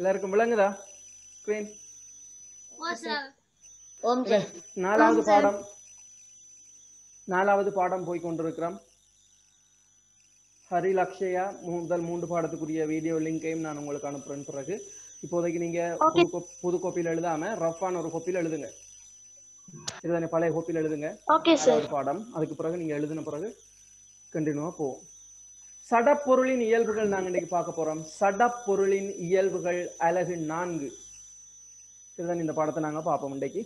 எல்லாருக்கும் விளங்குதா ஸ்கிரீன்? ஓம் சார். நாலாவது பாடம் போய் கொண்டிருக்கிறோம். ஹரிலக்ஷயா முதல் 3 பாடத்துக்குரிய வீடியோ லிங்கையும் நான் உங்களுக்கு அனுப்புறேன். பிறகு இப்போதைக்கு நீங்க புது கோப்பியில் எழுதாம ரஃபான ஒரு கோப்பியில் எழுதுங்க. இதுதானே பழைய கோப்பியில் எழுதுங்க. நாலாவது பாடம். அதுக்கு பிறகு நீங்க எழுதின பிறகு கண்டினியூவா போவோம். சடப்பொருளின் இயல்புகள் நாங்க இன்னைக்கு பார்க்க போறோம். சடப்பொருளின் இயல்புகள் அலகு 4. இதுதான் இந்த பாடத்தை நாங்க பார்ப்போம் இன்னைக்கு.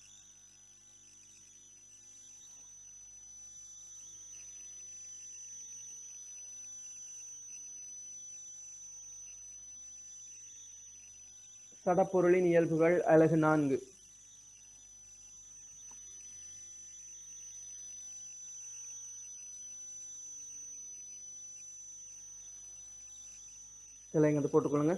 சடப்பொருளின் இயல்புகள் அலகு 4. இதெல்லாம் இங்க போட்டுக்கொள்ளுங்க.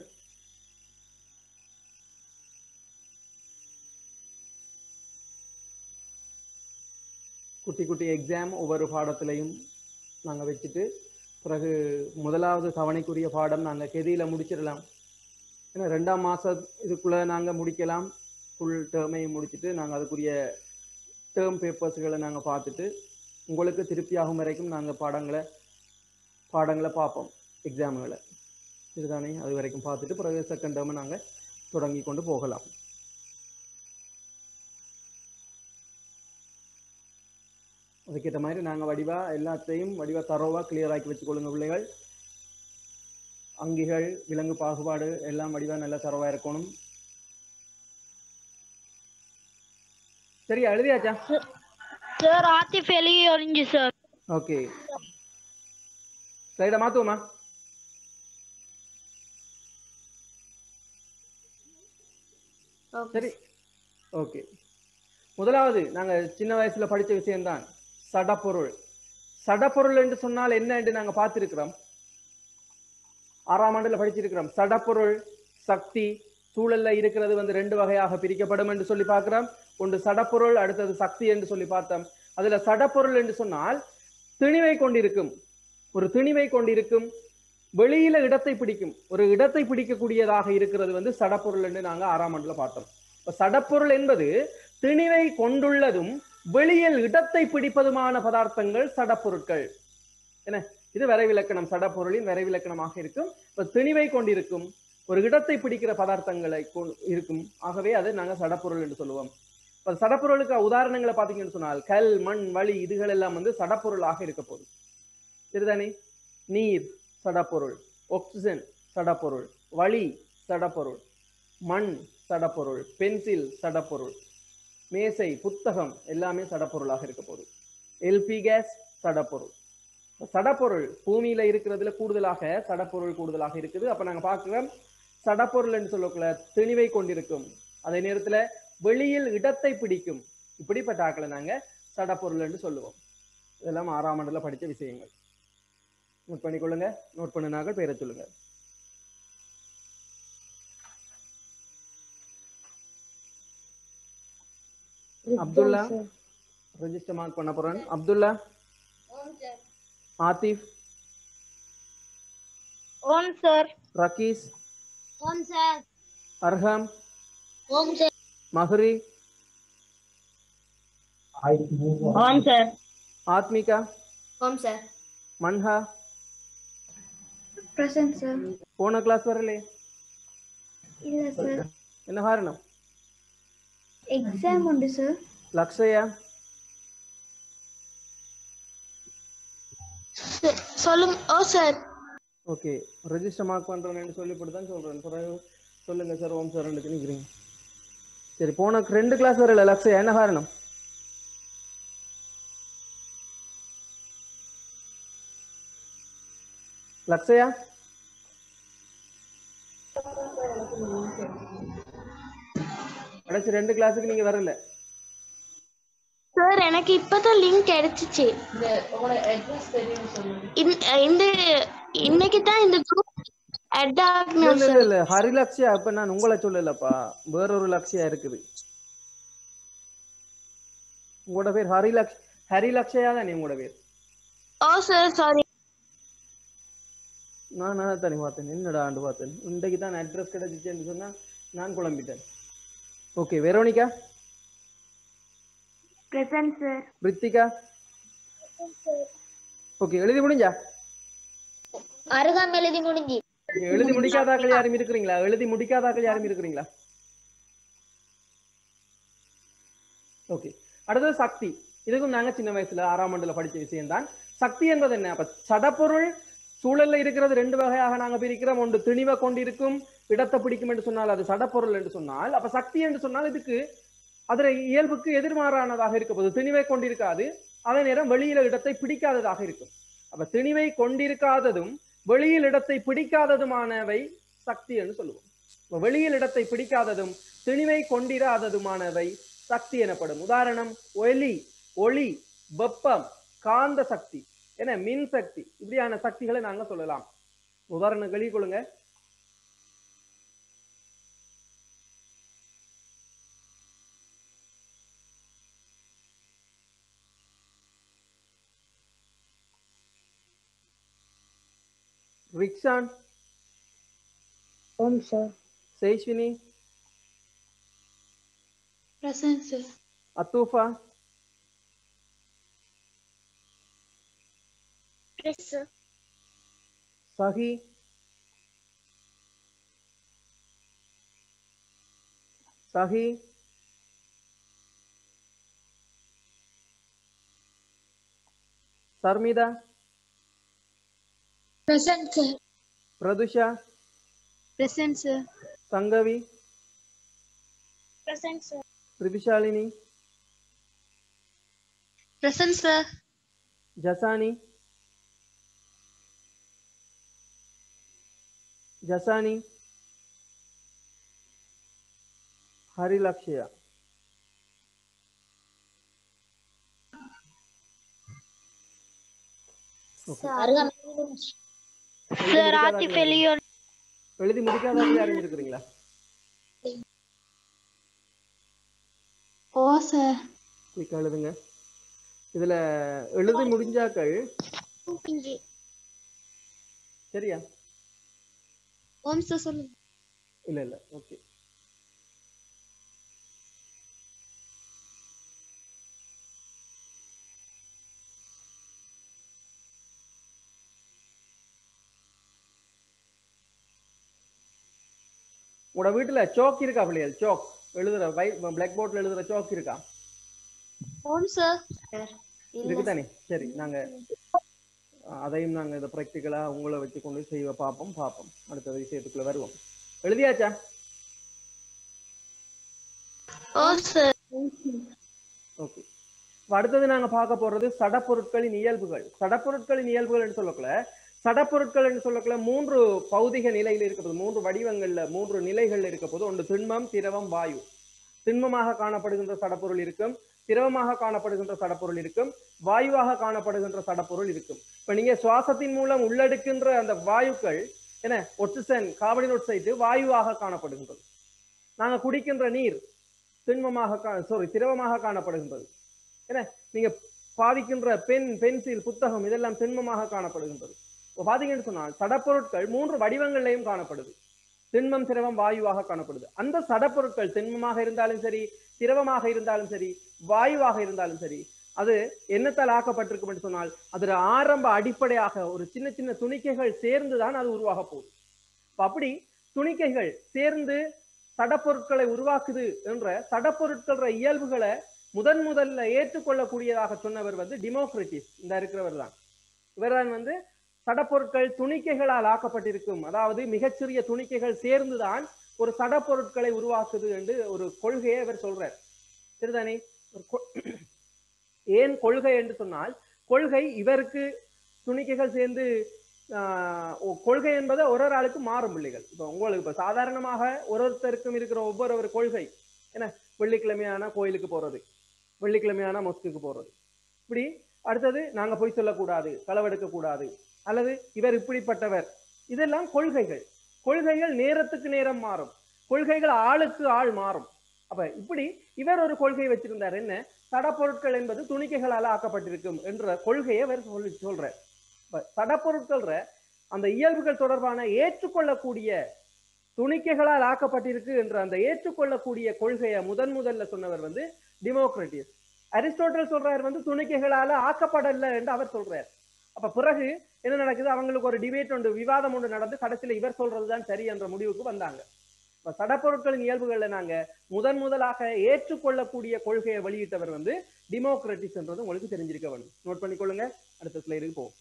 குட்டி குட்டி எக்ஸாம் ஒவ்வொரு பாடத்திலையும் நாங்கள் வச்சுட்டு பிறகு முதலாவது தவணைக்குரிய பாடம் நாங்கள் கெதியில் முடிச்சிடலாம். ஏன்னா 2ஆம் மாதம் இதுக்குள்ளே நாங்கள் முடிக்கலாம். ஃபுல் டேர்மையும் முடிச்சுட்டு நாங்கள் அதுக்குரிய டேர்ம் பேப்பர்ஸ்களை நாங்கள் பார்த்துட்டு உங்களுக்கு திருப்தி ஆகும் வரைக்கும் நாங்கள் பாடங்களை பார்ப்போம், எக்ஸாம்களை. இதுதானே, அது வரைக்கும் பார்த்துட்டு பிறகு செகண்ட் டேர்மை நாங்கள் தொடங்கி கொண்டு போகலாம். அதுக்கேற்ற மாதிரி நாங்கள் எல்லாத்தையும் தரோவாக கிளியர் ஆக்கி வச்சுக்கொள்ளுங்க பிள்ளைகள். அங்கிகள், விலங்கு பாகுபாடு எல்லாம் நல்லா தரவா இருக்கணும். சரியா, எழுதியாச்சா? சார் ஆத்திஃப் எழுதி ஒளிஞ்சு சார். ஓகே, ஸ்லைட மாத்துவோமா? சரி, ஓகே. முதலாவது நாங்க சின்ன வயசுல படிச்ச விஷயம்தான் சடப்பொருள். சடப்பொருள் என்று சொன்னால் என்ன என்று நாங்க பார்த்திருக்கிறோம். 6ஆம் ஆண்டுல படிச்சிருக்கிறோம். சடப்பொருள், சக்தி, சூழல்ல இருக்கிறது 2 வகையாக பிரிக்கப்படும் என்று சொல்லி பார்க்கிறோம். ஒன்று சடப்பொருள், அடுத்தது சக்தி என்று சொல்லி பார்த்தோம். அதுல சடப்பொருள் என்று சொன்னால் திணிவை கொண்டிருக்கும், ஒரு திணிவை கொண்டிருக்கும், வெளியில இடத்தை பிடிக்கும், ஒரு இடத்தை பிடிக்கக்கூடியதாக இருக்கிறது சடப்பொருள் என்று நாங்க 6ஆம் ஆண்டுல பார்த்தோம். இப்ப சடப்பொருள் என்பது திணிவை கொண்டுள்ளதும் வெளியில் இடத்தை பிடிப்பதுமான பதார்த்தங்கள் சடப்பொருட்கள். என்ன, இது வரைவிலக்கணம், சடப்பொருளின் வரைவிலக்கணமாக இருக்கும். இப்ப திணிவை கொண்டிருக்கும், ஒரு இடத்தை பிடிக்கிற பதார்த்தங்களை இருக்கும். ஆகவே அது நாங்க சடப்பொருள் என்று சொல்லுவோம். இப்ப சடப்பொருளுக்கு உதாரணங்களை பார்த்தீங்கன்னு சொன்னால் கல், மண், வளி இதுகள் எல்லாம் சடப்பொருளாக இருக்க போகுது. சரிதானே? நீர் சடப்பொருள், ஆக்சிஜன் சடப்பொருள், வளி சடப்பொருள், மண் சடப்பொருள், பென்சில் சடப்பொருள், மேசை, புத்தகம் எல்லாமே சடப்பொருளாக இருக்க போகுது. LP case சடப்பொருள். சடப்பொருள் பூமியில இருக்கிறதுல கூடுதலாக சடப்பொருள் கூடுதலாக இருக்குது. அப்ப நாங்க பார்க்கிறோம் சடப்பொருள் என்று சொல்லக்குள்ள திணிவை கொண்டிருக்கும், அதே நேரத்துல வெளியில் இடத்தை பிடிக்கும், இப்படிப்பட்ட ஆக்களை நாங்க சடப்பொருள் என்று சொல்லுவோம். இதெல்லாம் 6ஆம் ஆண்டுல படிச்ச விஷயங்கள். நோட் பண்ணிக்கொள்ளுங்க. நோட் பண்ணினார்கள் பேரை சொல்லுங்க. அப்துல்லா ரெஜிஸ்டர் மார்க் பண்ண போறேன். அப்துல்லா, ஆத்திஃப், ஓம் சார். ரகீஸ், ஓம் சார். அர்ஹம், ஓம் சார். மஹ்ரி, ஓம் சார். ஆத்மிகா, ஓம் சார். Manha, present sir. போன கிளாஸ் வரலே? இல்ல சார், என்ன காரணம்? எக்ஸாம் உண்டு சார். லக்ஷயா, சொல்லுங்க. Oh sir. Okay, register mark பண்றேன்னு சொல்லி தான் சொல்றேன். பிறகு சொல்லுங்க சார். ஓம் சார் ரெண்டு நிக்கிறீங்க. சரி, போன 2 கிளாஸ் வரல லக்ஷயா, என்ன காரணம்? லக்ஷயா, கடைசி 2 கிளாஸுக்கு நீங்க வரல சார். எனக்கு இப்பதான் லிங்க் கிடைச்சிச்சு. உங்களோட அட்ரஸ் தெரியும் சொல்லுங்க. இன்னைக்கு தான் இந்த குரூப் அட் ஆகணும் சார். இல்ல ஹரிலக்ஷயா, இப்ப நான் உங்களை சொல்லலப்பா, வேறொரு லக்ஷயா இருக்குது. உங்களோட பேர் ஹரிலக்ஷயா தானே உங்களோட பேர்? Oh sir, sorry. நான் தானே பார்த்தேன், என்னடா ஆண்டு பார்த்தேன், இன்றைக்கு தான் அட்ரஸ் கிடைச்சிச்சுன்னு சொன்னா நான் குழம்பிட்டேன். Okay, Veronica, Present, sir. Prithika, okay எழுதி முடிஞ்சா? அருகாமை எழுதி முடிஞ்சு. எழுதி முடிக்காதாக்கள் யாரும் இருக்கிறீங்களா? எழுதி முடிக்காதாக்கள் யாரும் இருக்கிறீங்களா? ஓகே, அடுத்தது சக்தி. இதுக்கும் நாங்க சின்ன வயசுல 6ஆம் ஆண்டுல படிச்ச விஷயம் தான். சக்தி என்பது என்ன? அப்ப சடப்பொருள் சூழல்ல இருக்கிறது ரெண்டு வகையாக நாங்க பிரிக்கிறோம். ஒன்று திணிவை கொண்டிருக்கும், இடத்தை பிடிக்கும் என்று சொன்னால் அது சடப்பொருள் என்று சொன்னால், அப்ப சக்தி என்று சொன்னால் இதுக்கு அதோட இயல்புக்கு எதிர்மாறானதாக இருக்க போது. திணிவை கொண்டிருக்காது, அதே நேரம் வெளியில இடத்தை பிடிக்காததாக இருக்கும். அப்ப திணிவை கொண்டிருக்காததும் வெளியில் இடத்தை பிடிக்காததுமானவை சக்தி என்று சொல்லுவோம். வெளியில் இடத்தை பிடிக்காததும் திணிவை கொண்டிராததுமானவை சக்தி எனப்படும். உதாரணம் ஒளி, வெப்பம், காந்த சக்தி, என மின் சக்தி, இப்படியான சக்திகளை நாங்க சொல்லலாம். உதாரணம் வெளிக்கொள்ளுங்க. ரிக்ஷான், Home, sir. சேஷ்வினி, Present, sir. அத்தூஃபா, Yes, sir. சஹி, Sharmitha, Present, sir. பிரதுஷா, Present, sir. Sangavi, Present, sir. பிரிதிஷாலினி, Present, sir. ஜசானி, ஹரிலக்ஷயா. அருகாமை எழுதி முடிஞ்சு. Sir, Atif Elion. எழுதி முடிக்காதவங்க யாரும் இருக்கிறீங்களா? Oh, sir. குயிக்கா எழுதுங்க. இதுல எழுதி முடிஞ்சாக்கள் சரியா? Home, sir, சொல்லுங்க. இல்ல ஓகே. உங்களோட வீட்டுல சாக் இருக்கா பிள்ளைகள்? சாக் எழுதுற பிளாக் போர்ட்ல எழுதுற சாக் இருக்கா? Home, sir. இருக்குதானே? சரி, நாங்க அதையும் நாங்க இதை பிராக்டிக்கலா உங்களை வச்சு கொண்டு செய்வ பார்ப்போம். அடுத்த விஷயத்துக்குள்ள வருவோம். எழுதியாச்சா? Oh, sir. ஓகே. அடுத்தது நாங்க பார்க்க போறது சடப்பொருட்களின் இயல்புகள். சடப்பொருட்களின் இயல்புகள் என்று சொல்லக்கல 3 பௌதிக நிலையில் இருக்கப்போது, 3 வடிவங்கள்ல 3 நிலைகள் இருக்க போது. ஒன்று திண்மம், திரவம், வாயு. திண்மமாக காணப்படுகின்ற சடப்பொருள் இருக்கும், திரவமாக காணப்படுகின்ற சடப்பொருள் இருக்கும், வாயுவாக காணப்படுகின்ற சடப்பொருள் இருக்கும். இப்ப நீங்க சுவாசத்தின் மூலம் உள்ளெடுக்கின்ற அந்த வாயுக்கள் என்ன, ஆக்சிஜன், கார்பன் டை ஆக்சைடு வாயுவாக காணப்படுகின்றது. நாங்க குடிக்கின்ற நீர் திரவமாக காணப்படுகின்றது. என்ன, நீங்க பாதிக்கின்ற பென்சில், புத்தகம் இதெல்லாம் திண்மமாக காணப்படுகின்றது. பாத்தீங்கன்னு சொன்னால் சடப்பொருட்கள் 3 வடிவங்களையும் காணப்படுது. திண்மம், திரவம், வாயுவாக காணப்படுது. அந்த சடப்பொருட்கள் திண்மமாக இருந்தாலும் சரி, திரவமாக இருந்தாலும் சரி, வாயுவாக இருந்தாலும் சரி, அது என்னத்தால் ஆக்கப்பட்டிருக்கும் என்று சொன்னால் அதோட ஆரம்ப அடிப்படையாக ஒரு சின்ன சின்ன துணிக்கைகள் சேர்ந்துதான் அது உருவாக போகுது. அப்படி துணிக்கைகள் சேர்ந்து சடப்பொருட்களை உருவாக்குது என்ற சடப்பொருட்கள இயல்புகளை முதல்ல ஏற்றுக்கொள்ளக்கூடியதாக சொன்னவர் டிமோக்ரிட்டிஸ். இந்த இருக்கிறவர் தான். இவர்தான் சடப்பொருட்கள் துணிக்கைகளால் ஆக்கப்பட்டிருக்கும், அதாவது மிகச்சிறிய துணிக்கைகள் சேர்ந்துதான் ஒரு சடப்பொருட்களை உருவாக்குது என்று ஒரு கொள்கையை இவர் சொல்றார். சரிதானே? ஏன் கொள்கை என்று சொன்னால், கொள்கை இவருக்கு துணிக்கைகள் சேர்ந்து கொள்கை என்பது ஒரு ஆளுக்கு மாறும் பிள்ளைகள். இப்ப உங்களுக்கு இப்ப சாதாரணமாக ஒருத்தருக்கும் இருக்கிற ஒவ்வொரு கொள்கை என்ன, வெள்ளிக்கிழமையான கோயிலுக்கு போறது, வெள்ளிக்கிழமையான மொஸ்குக்கு போறது, இப்படி. அடுத்தது நாங்க போய் சொல்லக்கூடாது, களவெடுக்க கூடாது, அல்லது இவர் இப்படிப்பட்டவர், இதெல்லாம் கொள்கைகள். கொள்கைகள் நேரத்துக்கு நேரம் மாறும், கொள்கைகள் ஆளுக்கு ஆள் மாறும். அப்ப இப்படி இவர் ஒரு கொள்கை வச்சிருந்தார். என்ன, சடப்பொருட்கள் என்பது துணிக்கைகளால் ஆக்கப்பட்டிருக்கும் என்ற கொள்கையை அவர் சொல்ற. சடப்பொருட்கள் அந்த இயல்புகள் தொடர்பான ஏற்றுக்கொள்ளக்கூடிய துணிக்கைகளால் ஆக்கப்பட்டிருக்கு என்ற அந்த ஏற்றுக்கொள்ளக்கூடிய கொள்கையை முதல்ல சொன்னவர் வந்து டிமோக்ரட்டிஸ். அரிஸ்டோட்டல் சொல்றாரு வந்து துணிக்கைகளால ஆக்கப்படல என்று அவர் சொல்றார். அப்ப பிறகு என்ன நடக்குது, அவங்களுக்கு ஒரு டிபேட் ஒன்று, விவாதம் ஒன்று நடந்து கடைசியில இவர் சொல்றதுதான் சரி என்ற முடிவுக்கு வந்தாங்க. இப்ப சடப்பொருட்களின் இயல்புகள்ல நாங்க முதலாக ஏற்றுக்கொள்ளக்கூடிய கொள்கையை வெளியிட்டவர் வந்து டிமோக்ரட்டிஸ் என்றது உங்களுக்கு தெரிஞ்சிருக்க வேண்டும். நோட் பண்ணிக்கொள்ளுங்க. அடுத்த ஸ்லைடுக்கு போவோம்.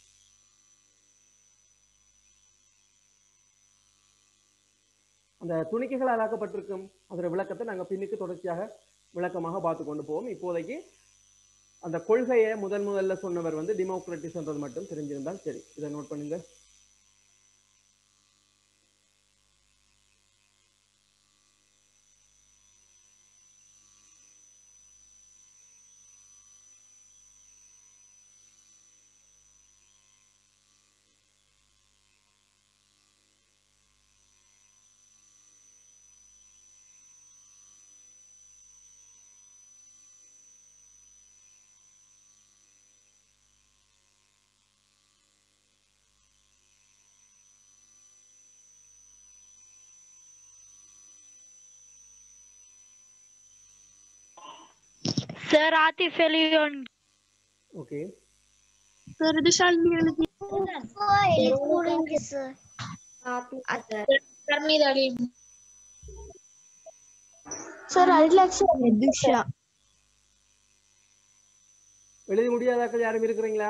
அந்த துணிக்கைகளால் ஆக்கப்பட்டிருக்கும் அதோட விளக்கத்தை நாங்க பின்னுக்கு தொடர்ச்சியாக விளக்கமாக பார்த்து கொண்டு போவோம். இப்போதைக்கு அந்த கொள்கையை முதல்ல சொன்னவர் வந்து டிமோக்ரட்டிஸ் என்றது மட்டும் தெரிஞ்சிருந்தால் சரி. இதை நோட் பண்ணுங்க. Sir, Atif Elion. Okay. Sir, Dishal Nilati. sir. Sir, I'd like to Disha. எழுதி முடியாதாக்கள் யாரும் இருக்கிறீங்களா?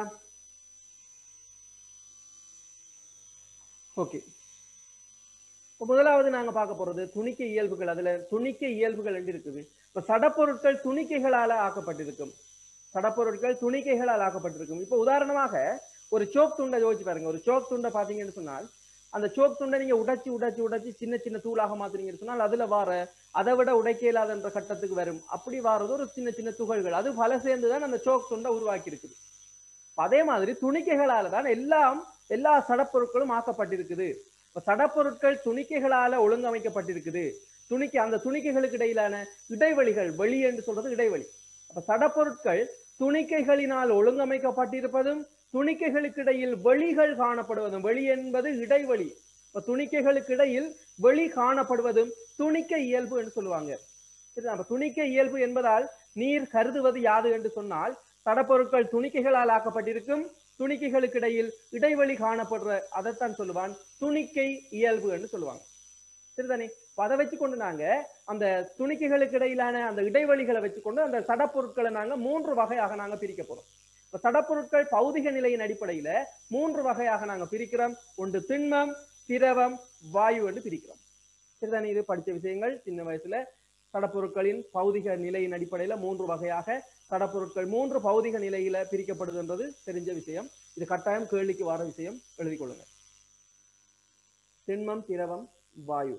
ஓகே. முதலாவது நாங்க பார்க்க போறது துணிக்கை இயல்புகள். அதுல துணிக்கை இயல்புகள் என்று இருக்குது. இப்ப சடப்பொருட்கள் துணிக்கைகளால ஆக்கப்பட்டிருக்கும். சடப்பொருட்கள் துணிக்கைகளால் ஆக்கப்பட்டிருக்கும். இப்ப உதாரணமாக ஒரு சோக் துண்டை யோசிச்சு பாருங்க. ஒரு சோக் துண்டை பாத்தீங்கன்னு சொன்னால் அந்த சோக் துண்டை நீங்க உடைச்சு சின்ன சின்ன தூளாக மாத்துறீங்கன்னு சொன்னால் அதுல வார அதை விட உடைக்க இயலாத என்ற கட்டத்துக்கு வரும். அப்படி வாரது ஒரு சின்ன சின்ன துகள்கள், அது பல சேர்ந்துதான் அந்த சோக் துண்டை உருவாக்கி இருக்குது. அதே மாதிரி துணிக்கைகளால தான் எல்லா சடப்பொருட்களும் ஆக்கப்பட்டிருக்குது. இப்ப சடப்பொருட்கள் துணிக்கைகளால ஒழுங்கமைக்கப்பட்டிருக்குது. அந்த துணிக்கைகளுக்கு இடையிலான இடைவெளிகள், வெளி என்று சொல்றது இடைவெளி. அப்ப சடப்பொருட்கள் துணிக்கைகளினால் ஒழுங்கமைக்கப்பட்டிருப்பதும் துணிக்கைகளுக்கு இடையில் வெளிகள் காணப்படுவதும், வெளி என்பது இடைவெளி. இப்ப துணிக்கைகளுக்கு இடையில் வெளி காணப்படுவதும் துணிக்கை இயல்பு என்று சொல்லுவாங்க. அப்ப துணிக்கை இயல்பு என்பதால் நீர் கருதுவது யாது என்று சொன்னால் சடப்பொருட்கள் துணிக்கைகளால் ஆக்கப்பட்டிருக்கும், துணிக்கைகளுக்கு இடையில் இடைவெளி காணப்படுற அதைத்தான் சொல்லுவான் துணிக்கை இயல்பு என்று சொல்லுவாங்க. சரிதானே? அதை வச்சுக்கொண்டு நாங்க அந்த துணிக்கைகளுக்கு இடையிலான அந்த இடைவெளிகளை வச்சுக்கொண்டு அந்த சடப்பொருட்களை நாங்க 3 வகையாக நாங்க பிரிக்க போறோம். இப்ப சடப்பொருட்கள் பௌதிக நிலையின் அடிப்படையில 3 வகையாக நாங்க பிரிக்கிறோம். ஒன்று திண்மம், திரவம், வாயு என்று பிரிக்கிறோம். சரிதானே? இது படிச்ச விஷயங்கள் சின்ன வயசுல. சடப்பொருட்களின் பௌதிக நிலையின் அடிப்படையில 3 வகையாக சடப்பொருட்கள் 3 பௌதிக நிலையில பிரிக்கப்படுதுன்றது தெரிஞ்ச விஷயம். இது கட்டாயம் கேள்விக்கு வர விஷயம், எழுதிக் கொள்ளுங்க. திண்மம், திரவம், வாயு.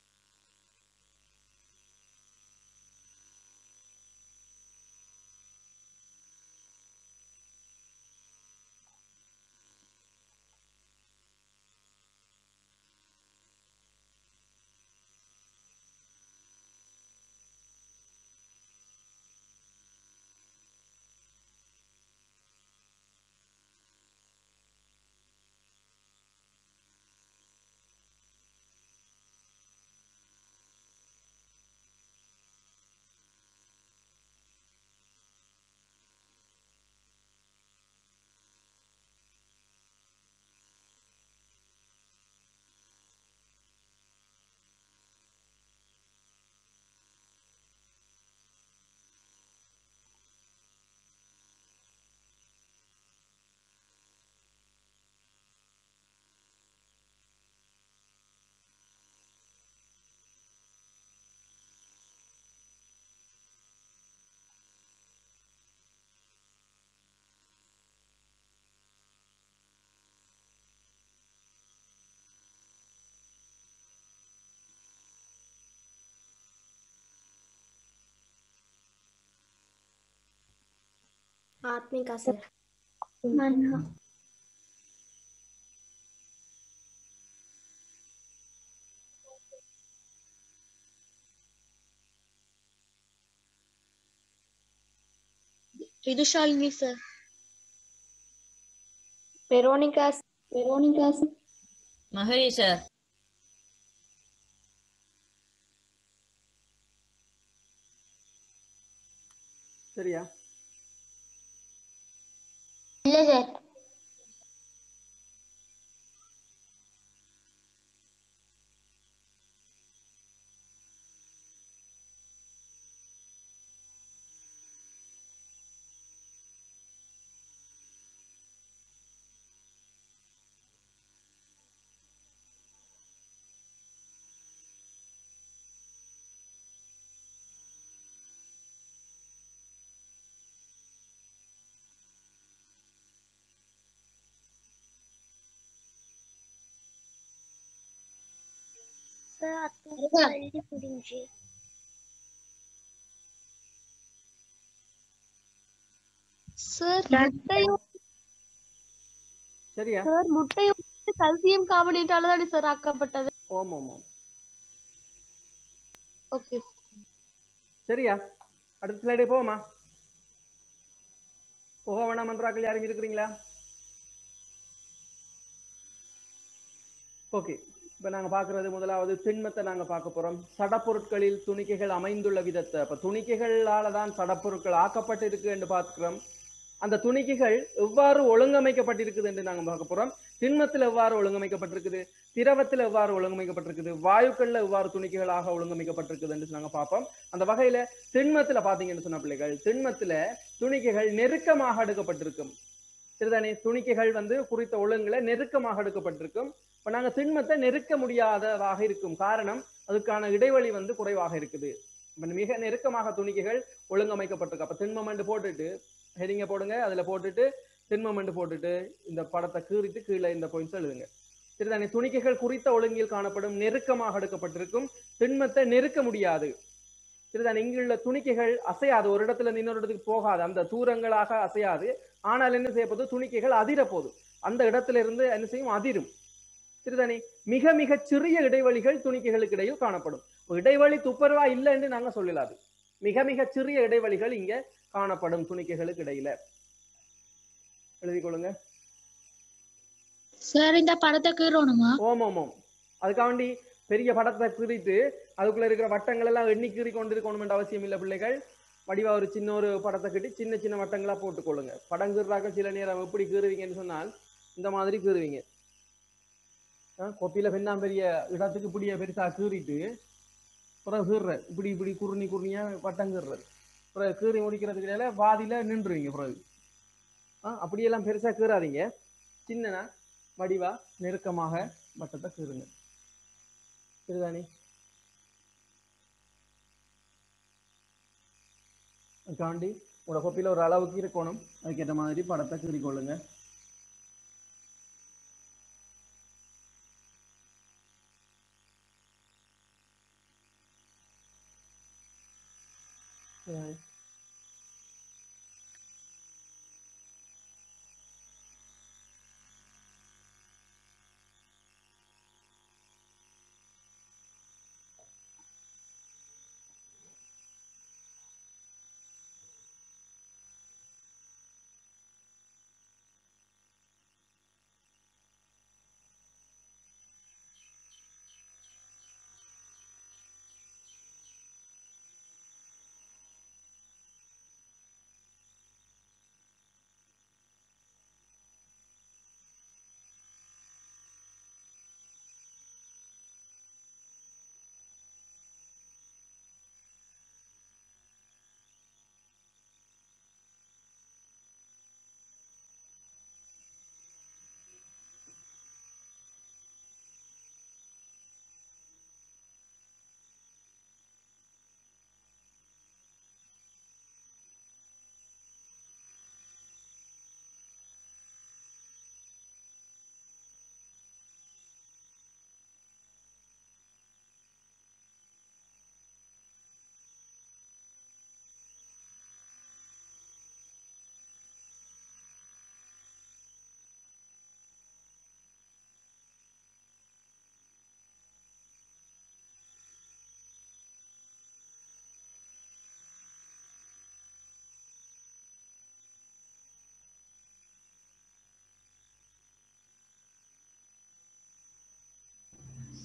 Aathmika sir. Manha. Ridushalini sir. Veronica. Veronica. Mahri sir. சரியா? இல்ல சார். சார் அருகா. எழுதி முடிஞ்சு. சார் முட்டையும் சரியா? சார் முட்டையும் கல்சியம் கார்பனேட்டால தான் சார் ஆக்கப்பட்டது. ஓம் ஓம் ஓம். ஓகே. சரியா? அடுத்த ஸ்லைடே போமா? போக வேணாம் மன்றாக்கள் யாரும் இருக்கிறீங்களா? ஓகே. இப்ப நாங்க பாக்குறது முதலாவது திண்மத்தை நாங்க பார்க்க போறோம். சடப்பொருட்களில் துணிக்கைகள் அமைந்துள்ள விதத்தை. அப்ப துணிக்கைகளால தான் சடப்பொருட்கள் ஆக்கப்பட்டு இருக்கு என்று பார்க்கிறோம். அந்த துணிக்கைகள் எவ்வாறு ஒழுங்கமைக்கப்பட்டிருக்குது என்று நாங்க பார்க்க போறோம். திண்மத்தில் எவ்வாறு ஒழுங்கமைக்கப்பட்டிருக்குது, திரவத்தில் எவ்வாறு ஒழுங்கமைக்கப்பட்டிருக்குது, வாயுக்கள்ல எவ்வாறு துணிக்கைகளாக ஒழுங்கமைக்கப்பட்டிருக்குது என்று நாங்க பார்ப்போம். அந்த வகையில திண்மத்துல பாத்தீங்கன்னு சொன்ன பிள்ளைகள், திண்மத்துல துணிக்கைகள் நெருக்கமாக அடுக்கப்பட்டிருக்கும். சரிதானே? துணிக்கைகள் வந்து குறித்த ஒழுங்குல நெருக்கமாக எடுக்கப்பட்டிருக்கும். இப்ப நாங்க திண்மத்தை நெருக்க முடியாததாக இருக்கும். காரணம், அதுக்கான இடைவெளி வந்து குறைவாக இருக்குது. மிக நெருக்கமாக துணிக்கைகள் ஒழுங்கமைக்கப்பட்டிருக்கு. அப்ப திண்மம் என்று போட்டுட்டு ஹெடிங்க போடுங்க, அதுல போட்டுட்டு திண்மம் என்று போட்டுட்டு இந்த படத்தை கீறிட்டு கீழே இந்த பாயிண்ட்ஸ் எழுதுங்க. சரிதானே? துணிக்கைகள் குறித்த ஒழுங்கில் காணப்படும் நெருக்கமாக எடுக்கப்பட்டிருக்கும். திண்மத்தை நெருக்க முடியாது. சரிதான்? இங்குள்ள துணிக்கைகள் அசையாது, ஒரு இடத்துல இருந்து இன்னொரு இடத்துக்கு போகாது, அந்த தூரங்களாக அசையாது. ஆனால் என்ன செய்யப்போது, துணிக்கைகள் அதிர போதும், அந்த இடத்துல இருந்து என்ன செய்யும், அதிரும். சரிதானே? மிக மிக சிறிய இடைவெளிகள் துணிக்கைகளுக்கு இடையில் காணப்படும். இடைவெளி துப்பரவா இல்லை என்று நாங்க சொல்லலாது. மிக மிக சிறிய இடைவெளிகள் இங்க காணப்படும் துணிக்கைகளுக்கு இடையில. எழுதி கொள்ளுங்க. சார் இந்த படத்தை கீறணுமா? ஓம் ஓம் ஓம். அதுக்காண்டி பெரிய படத்தை கீறிட்டு அதுக்குள்ள இருக்கிற வட்டங்கள் எல்லாம் எண்ணி கீறி கொண்டிருக்கணும் அவசியம் இல்லை பிள்ளைகள். வடிவா ஒரு சின்ன ஒரு படத்தை கட்டி சின்ன சின்ன வட்டங்களா போட்டுக்கொள்ளுங்க. படம் கீறாக்க சில நேரம் எப்படி கீறுவீங்கன்னு சொன்னால் இந்த மாதிரி கீறுவீங்க. கொப்பியில பெண்ணாம் பெரிய இடத்துக்கு இப்படியே பெருசா கீறிட்டு அப்புறம் கீறுற இப்படி இப்படி குறுனி குறுனியா வட்டம் கீறுறது. அப்புறம் கீறி முடிக்கிறதுக்கு இடையில பாதியில நின்றுவீங்க. பிறகு அப்படியெல்லாம் பெருசா கீறாதீங்க. சின்னனா வடிவா நெருக்கமாக வட்டத்தை கீறுங்க. சரிதானே? அதுக்காண்டி உங்களோட கொப்பியில ஒரு அளவுக்கு இருக்கணும், அதுக்கேற்ற மாதிரி படத்தை கீறிக்கொள்ளுங்க.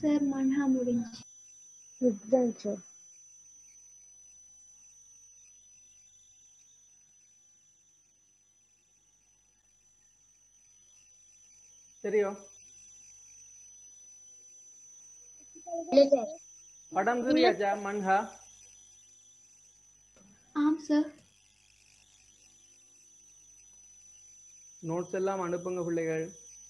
சார் மன்ஹா முடிஞ்சு. இதுதான் சார். சரியோ? இல்ல சார். படம் தெரியாச்சா மன்ஹா? ஆம் சார். நோட்ஸ் எல்லாம் அனுப்புங்க பிள்ளைகள்.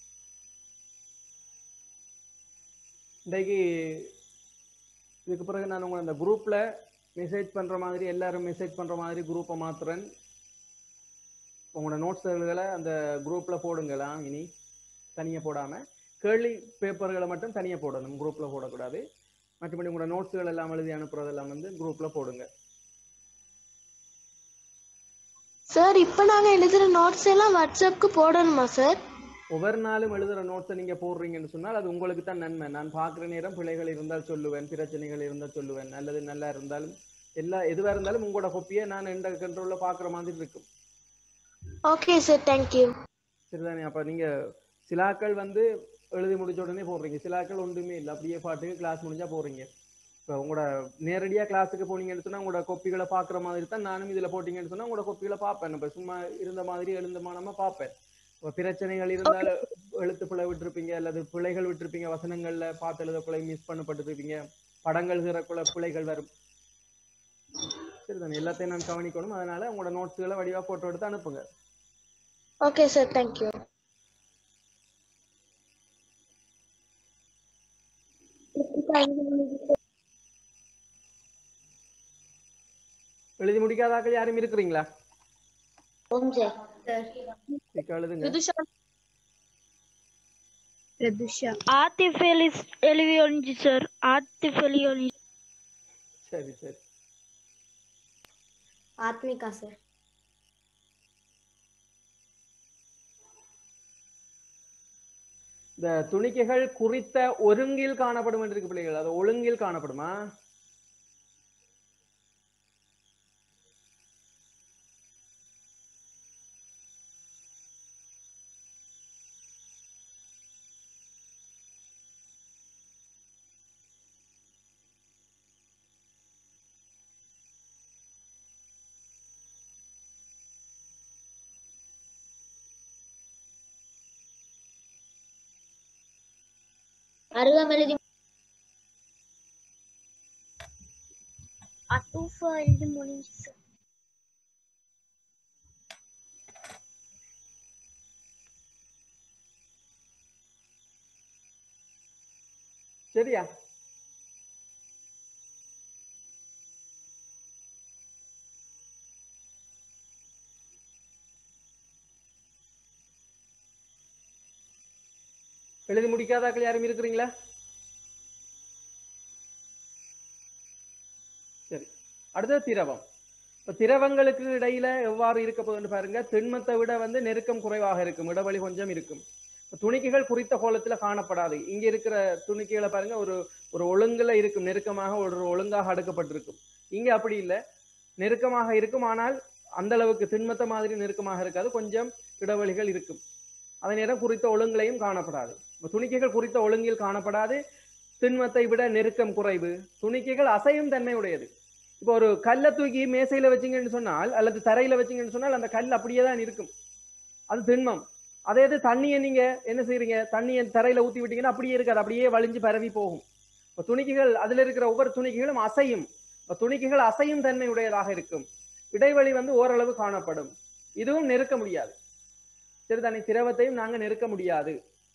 இன்றைக்கு இதுக்கு பிறகு நான் உங்களை அந்த குரூப்ல மெசேஜ் பண்ற மாதிரி எல்லாரும் மெசேஜ் பண்ற மாதிரி குரூப்பை மாத்துறேன். உங்களோட நோட்ஸ்களை அந்த குரூப்ல போடுங்களா. இனி தனியா போடாம கேள்வி பேப்பர்களை மட்டும் தனியா போடணும், குரூப்ல போடக்கூடாது. மற்றபடி உங்களோட நோட்ஸ்கள் எல்லாம் எழுதி அனுப்புறதெல்லாம் வந்து குரூப்ல போடுங்க. சார் இப்ப நாங்க எழுதுற நோட்ஸ் எல்லாம் வாட்ஸ்அப்க்கு போடணுமா சார்? ஒவ்வொரு நாளும் எழுதுற நோட்ஸை நீங்க போடுறீங்கன்னு சொன்னால் அது உங்களுக்கு தான் நன்மை. நான் பார்க்குற நேரம் பிழைகள் இருந்தால் சொல்லுவேன், பிரச்சனைகள் இருந்தால் சொல்லுவேன், அல்லது நல்லா இருந்தாலும் எதுவா இருந்தாலும் உங்களோட கொப்பியை நான் எந்த கண்ட்ரோல்ல பாக்குற மாதிரி இருக்கும். Okay sir, thank you. சரிதானே? அப்ப நீங்க சிலாக்கள் வந்து எழுதி முடிச்ச உடனே போடுறீங்க, சிலாக்கள் ஒன்றுமே இல்லை, அப்படியே பாட்டுக்கு கிளாஸ் முடிஞ்சா போறீங்க. இப்போ உங்களோட நேரடியா கிளாஸுக்கு போனீங்கன்னு சொன்னா உங்களோட கொப்பிகளை பாக்குற மாதிரி தான் நானும் இதுல போட்டீங்கன்னு சொன்னா உங்களோட கொப்பிகளை பார்ப்பேன். இப்போ சும்மா இருந்த மாதிரி எழுந்தமானமா பார்ப்பேன். இப்போ பிரச்சனைகள் இருந்தாலும் எழுத்து பிழை விட்டுருப்பீங்க, அல்லது பிழைகள் விட்டுருப்பீங்க, வசனங்கள்ல பார்த்து எழுத பிழை மிஸ் பண்ணப்பட்டிருப்பீங்க, படங்கள் சிறக்குள்ள பிழைகள் வரும். சரிதானே? எல்லாத்தையும் நான் கவனிக்கணும். அதனால உங்களோட நோட்ஸ்களை வடிவா போட்டோ எடுத்து அனுப்புங்க. Okay sir, thank you. எழுதி முடிக்காதாக்கள் யாரும் இருக்கிறீங்களா? ஓம் சார். எழுதுங்க. ஆத்திஃப் எழுதி ஒழிஞ்சு சார். ஆத்திஃப் எழுதி ஒழிஞ்சு. சரி சரி. ஆத்மிகா சார். இந்த துணிக்கைகள் குறித்த ஒருங்கில் காணப்படும் என்று இருக்கு பிள்ளைகள், அது ஒழுங்கில் காணப்படுமா? அருகம் எழுதி அத்தூஃபா எழுதி முடிஞ்சு சார். சரியா? எழுதி முடிக்காதாக்கள் யாரும் இருக்கிறீங்களா? சரி. அடுத்தது திரவம். இப்ப திரவங்களுக்கு இடையில எவ்வாறு இருக்க போகுதுன்னு பாருங்க. திண்மத்தை விட வந்து நெருக்கம் குறைவாக இருக்கும், இடைவெளி கொஞ்சம் இருக்கும். துணிக்கைகள் குறித்த கோலத்துல காணப்படாது. இங்க இருக்கிற துணிக்கைகளை பாருங்க, ஒரு ஒரு ஒழுங்குல இருக்கும், நெருக்கமாக ஒரு ஒழுங்காக அடுக்கப்பட்டிருக்கும். இங்க அப்படி இல்லை, நெருக்கமாக இருக்கும், ஆனால் அந்த அளவுக்கு திண்மத்தை மாதிரி நெருக்கமாக இருக்காது, கொஞ்சம் இடைவெளிகள் இருக்கும். அதே நேரம் குறித்த ஒழுங்கிலையும் காணப்படாது. துணிக்கைகள் குறித்த ஒழுங்கில் காணப்படாது, திண்மத்தை விட நெருக்கம் குறைவு. துணிக்கைகள் அசையும் தன்மை உடையது. இப்போ ஒரு கல்லை தூக்கி மேசையில வச்சிங்கன்னு சொன்னால் அல்லது தரையில வச்சிங்கன்னு சொன்னால் அந்த கல் அப்படியே தான் இருக்கும், அது திண்மம். அதே இது தண்ணியை நீங்க என்ன செய்றீங்க, தண்ணியை தரையில ஊத்தி விட்டீங்கன்னா அப்படியே இருக்காது, அப்படியே வலிஞ்சு பரவி போகும். இப்போ துணிக்கைகள் அதுல இருக்கிற ஒவ்வொரு துணிக்கைகளும் அசையும். துணிக்கைகள் அசையும் தன்மை உடையதாக இருக்கும். இடைவெளி வந்து ஓரளவு காணப்படும். இதுவும் நெருக்க முடியாது. சரிதானே? திரவத்தையும் நாங்க நெருக்க முடியாது.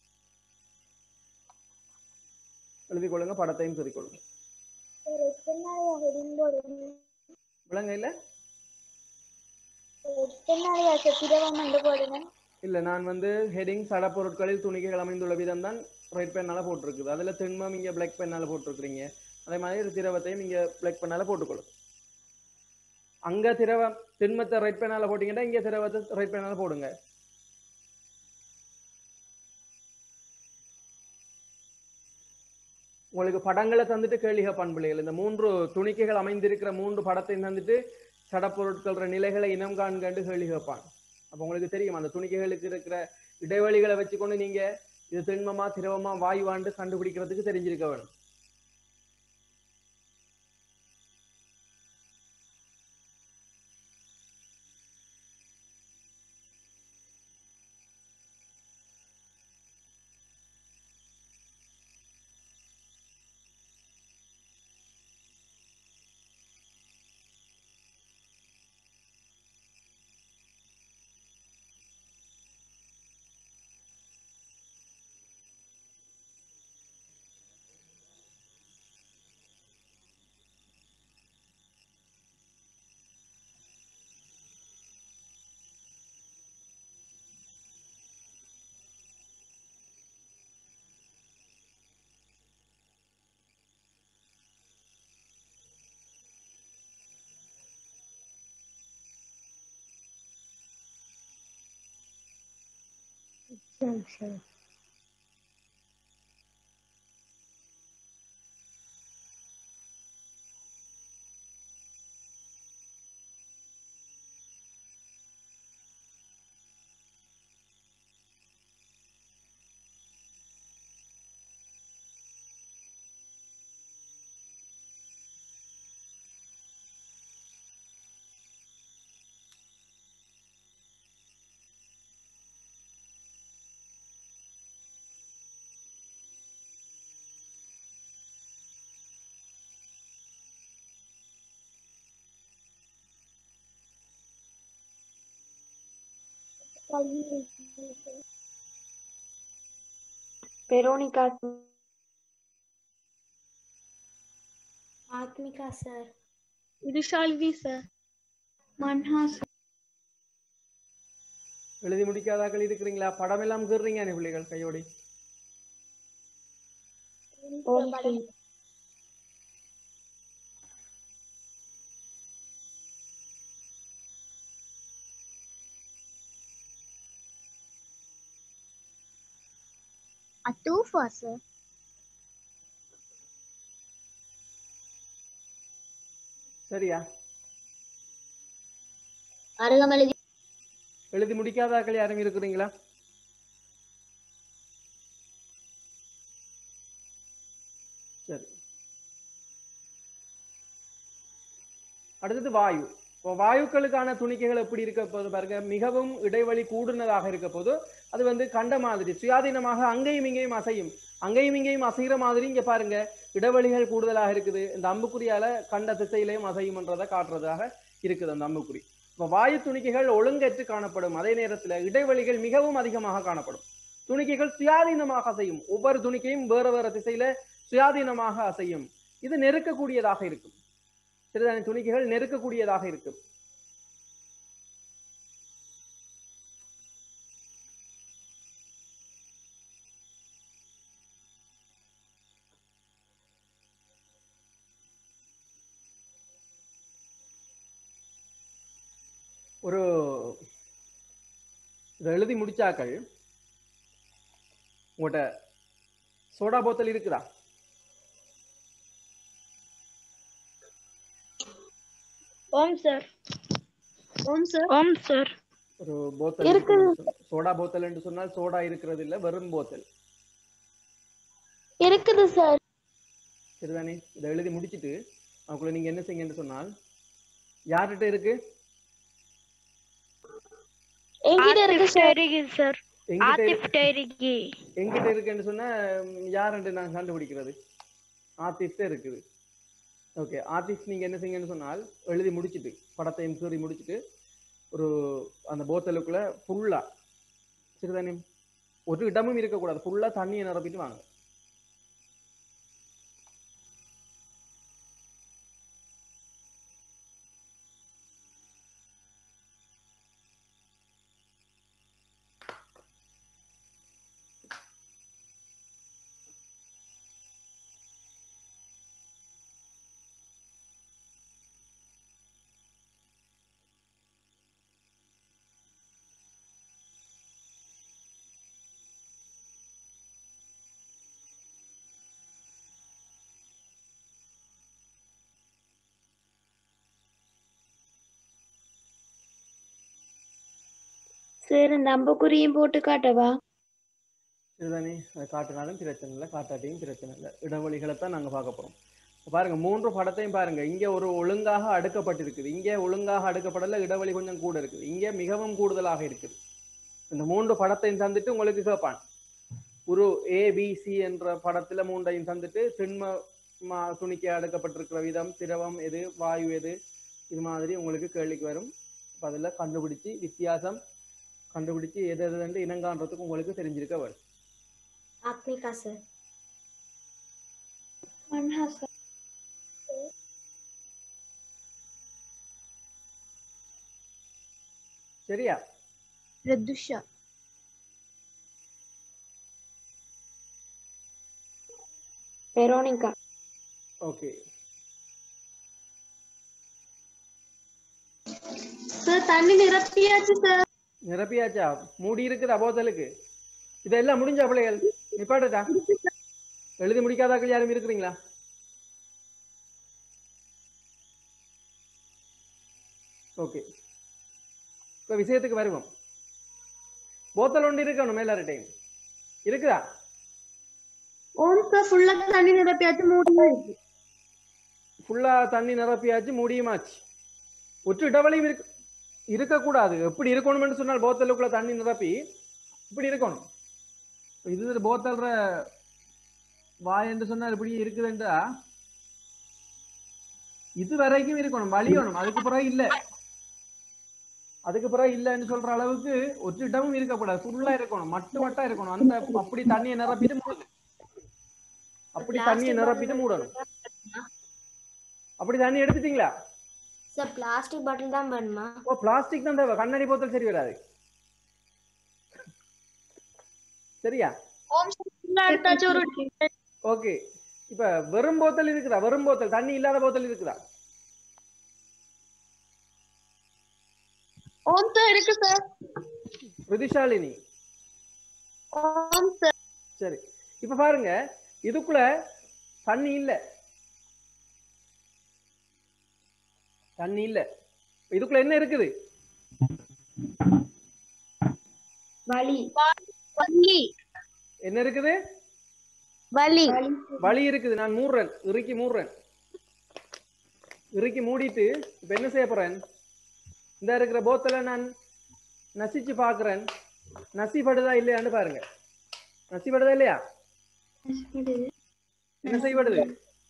எழுதிக் கொள்ளுங்க, படத்தையும் சொல்லிக் கொள்ளுங்க. விளங்க இல்ல இல்ல, நான் வந்து ஹெடிங் சட பொருட்களில் துணிக்கைகள் அமைந்துள்ள விதம் தான் ரெட் பெண்ணால போட்டிருக்குது. அதுல திண்மம் இங்க பிளாக் பெண்ணால போட்டிருக்கிறீங்க. அதே மாதிரி திரவத்தையும் இங்க பிளாக் பெண்ணால போட்டுக்கொள்ளும். அங்க திரவம் திண்மத்தை ரெட் பெண்ணால போட்டீங்கன்னா இங்க திரவத்தை ரெட் பெண்ணால போடுங்க. உங்களுக்கு படங்களை தந்துட்டு கேள்விக பண்புலைகள், இந்த 3 துணிக்கைகள் அமைந்திருக்கிற 3 படத்தையும் தந்துட்டு சடப்பொருட்கள நிலைகளை இனம் காண்கண்டு கேள்வி கேட்பான். அப்ப உங்களுக்கு தெரியும் அந்த துணிக்கைகளுக்கு இருக்கிற இடைவெளிகளை வச்சுக்கொண்டு நீங்க இது திண்மமா திரவமா வாயுவாண்டு கண்டுபிடிக்கிறதுக்கு தெரிஞ்சிருக்க வேணும். Veronica. Atmika sir. Vishaliനി sir. Manha sir. எழுதி முடிக்காதாக்கள் இருக்கிறீங்களா? படம் எல்லாம் கீறீங்க பிள்ளைகள் கையோடி. Okay. Atufa sir. சரியா? அருகம் எழுதி எழுதி முடிக்காதாக்கள் யாரும் இருக்கிறீங்களா? சரி. அடுத்தது வாயு. இப்போ வாயுக்களுக்கான துணிக்கைகள் எப்படி இருக்க போது பாருங்க. மிகவும் இடைவெளி கூடுனதாக இருக்க போது அது வந்து கண்ட மாதிரி சுயாதீனமாக அங்கேயும் இங்கேயும் அசையும். அங்கேயும் இங்கேயும் அசைகிற மாதிரி இங்க பாருங்க இடைவெளிகள் கூடுதலாக இருக்குது. இந்த அம்புக்குறியால கண்ட திசையிலையும் அசையும்ன்றதை காட்டுறதாக இருக்குது அந்த அம்புக்குறி. இப்போ வாயு துணிக்கைகள் ஒழுங்கற்று காணப்படும். அதே நேரத்தில் இடைவெளிகள் மிகவும் அதிகமாக காணப்படும். துணிக்கைகள் சுயாதீனமாக அசையும். ஒவ்வொரு துணிக்கையும் வேற வேற திசையில சுயாதீனமாக அசையும். இது நெருக்கக்கூடியதாக இருக்கும். சிறுதானிய துணிக்கைகள் நெருக்கக்கூடியதாக இருக்கும். ஒரு இதை எழுதி முடிச்சாக்கள் உங்கள்கிட்ட சோடா போத்தல் இருக்குதா? ஓம் சார். ஓம் சார். ஓம் சார். ஒரு போத்தல் சோடா போத்தல் என்று சொன்னால் சோடா இருக்கிறது இல்ல, வெறும் போத்தல் இருக்குது சார். சரிதானே? இதை எழுதி முடிச்சிட்டு அதுக்குள்ள நீங்க என்ன செய்யுங்கன்னு சொன்னால் யார்கிட்ட இருக்கு? என்கிட்ட இருக்கு சார். சார். என்கிட்ட இருக்குன்னு சொன்னா யாருன்னு நான் கண்டுபிடிக்கிறது? ஆத்திஃப்ட இருக்குது. ஓகே, ஆர்டிஸ்ட் நீங்க என்ன செய்யுங்கன்னு சொன்னால் எழுதி முடிச்சுட்டு படத்தையும் கீறி முடிச்சுட்டு ஒரு அந்த போத்தலுக்குள்ள ஃபுல்லா சிறுதானே ஒரு இடமும் இருக்கக்கூடாது, ஃபுல்லா தண்ணியை நிரப்பிட்டு வாங்க. சார் இந்த அம்புக்குறியும் போட்டு காட்டவா? இதுதானே அதை காட்டினாலும் பிரச்சனை இல்லை, காட்டாட்டியும் பிரச்சனை இல்லை. இடைவெளிகளை தான் நாங்கள் பார்க்க போறோம். பாருங்க 3 படத்தையும் பாருங்க. இங்க ஒரு ஒழுங்காக அடுக்கப்பட்டிருக்குது, இங்கே ஒழுங்காக அடுக்கப்படல, இடைவெளி கொஞ்சம் கூட இருக்குது, இங்கே மிகவும் கூடுதலாக இருக்குது. இந்த 3 படத்தையும் தந்துட்டு உங்களுக்கு கேட்பான், ஒரு ABC என்ற படத்துல 3ஐயும் தந்துட்டு திண்ம துணிக்க அடுக்கப்பட்டிருக்கிற விதம், திரவம் எது, வாயு எது, இது மாதிரி உங்களுக்கு கேள்விக்கு வரும். அதில் கண்டுபிடிச்சு வித்தியாசம் கண்டுபிடிச்சு எது எது இனங்காண்றதுக்கு உங்களுக்கு தெரிஞ்சிருக்க வரும். आत्मिका सर मन्हा सर சரியா? प्रदूषा वेरोनिका ஓகே. सर தண்ணி நிரப்பியாச்சு சார். நிரப்பியாச்சா? மூடி இருக்குதா போத்தலுக்கு? இதெல்லாம் முடிஞ்சா பிள்ளைகள் நிப்பாட்டுட்டா? எழுதி முடிக்காதாக்கள் யாரும் இருக்கிறீங்களா? ஓகே, இப்ப விஷயத்துக்கு வருவோம். போத்தல் ஒன்று இருக்கணும் எல்லார்டையும், இருக்குதா? ஓம் சார் ஃபுல்லா தண்ணி நிரப்பியாச்சு, மூடியும் இருக்கு. ஃபுல்லா தண்ணி நிரப்பியாச்சு, மூடியுமாச்சு. ஒற்று இடவெளியும் இருக்கக்கூடாது. எப்படி இருக்கணும்னு சொன்னால் போத்தலுக்குள்ள தண்ணி நிரப்பி இப்படி இருக்கணும். இது போத்தல்ற வாய் என்று சொன்னால் இப்படி இருக்குதுன்றா இது வரைக்கும் இருக்கணும், வலியணும். அதுக்கு பிறகு இல்ல, அதுக்கு பிறகு இல்லைன்னு சொல்ற அளவுக்கு ஒற்று இடமும் இருக்கக்கூடாது. ஃபுல்லா இருக்கணும், மட்டா இருக்கணும். அந்த அப்படி தண்ணியை நிரப்பிட்டு மூடணும், அப்படி தண்ணியை நிரப்பிட்டு மூடணும். அப்படி தண்ணி எடுத்துட்டீங்களா? சார் பிளாஸ்டிக் பாட்டில் தான் வேணுமா? ஓ, பிளாஸ்டிக் தான் தேவை, கண்ணாடி போத்தல் சரி வராது. சரியா? ஓம் சார் ஃபுல்லா எடுத்தாச்சு. ஒரு ஓகே, இப்ப வெறும் போத்தல் இருக்குதா? வெறும் போத்தல், தண்ணி இல்லாத போத்தல் இருக்குதா? ஓம் சார் இருக்கு சார். பிரதிஷாலினி ஓம் சார். சரி, இப்ப பாருங்க, இதுக்குள்ள தண்ணி இல்ல, தண்ணி இல்ல. இதுக்குள்ள என்ன இருக்குது? வலி வலி என்ன இருக்குது? வலி வலி இருக்குது. நான் மூடுறேன், இறுக்கி மூடுறேன். இறுக்கி மூடிட்டு இப்ப என்ன செய்ய போறேன்? இந்த இருக்கிற போத்தலை நான் நசிச்சு பாக்குறேன். நசிப்படுதா இல்லையான்னு பாருங்க. நசிப்படுதா இல்லையா? என்ன செய்யப்படுது?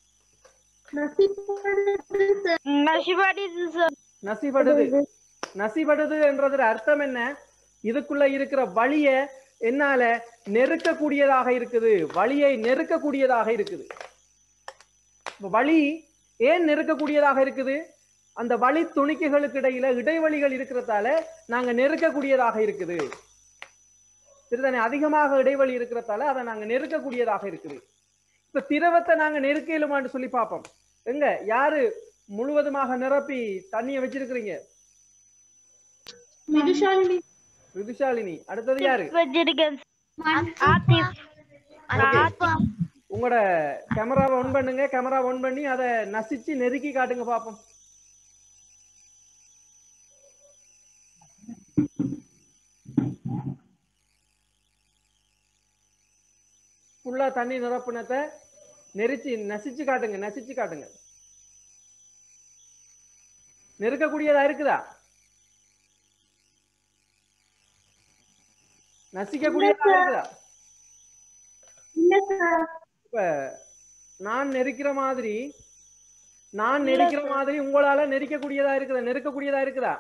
நசிபடுது. நசிபடுது என்றது அர்த்தம் என்ன? இதுக்குள்ள இருக்கிற வலிய என்னால நெருக்கக்கூடியதாக இருக்குது, வலியை நெருக்கக்கூடியதாக இருக்குது. வலி ஏன் நெருக்கக்கூடியதாக இருக்குது? அந்த வலி துணிக்கைகளுக்கு இடையில இடைவெளிகள் இருக்கிறதால நாங்க நெருக்கக்கூடியதாக இருக்குது. சரிதானே? அதிகமாக இடைவெளி இருக்கிறதால அதை நாங்க நெருக்கக்கூடியதாக இருக்குது. இப்ப திரவத்தை நாங்க நெருக்கலுமான்னு சொல்லி பார்ப்போம். எங்க யாரு முழுவதுமாக நிரப்பி தண்ணியை வச்சிருக்கிறீங்க? ரிதுஷாலினி. அடுத்தது யாரு? உங்களோட கேமராவை ஆன் பண்ணுங்க. கேமரா ஆன் பண்ணி அதை நசிச்சு நெருக்கி காட்டுங்க பாப்போம். ஃபுல்லா தண்ணி நிரப்புனத்தை நெரிச்சு நசிச்சு காட்டுங்க, நசிச்சு காட்டுங்க. நெருக்கக்கூடியதா இருக்குதா? நசிக்கக்கூடியதா இருக்குதா? இப்ப நான் நெருக்கிற மாதிரி உங்களால நெருக்கக்கூடியதா இருக்குதா? நெருக்கக்கூடியதா இருக்குதா?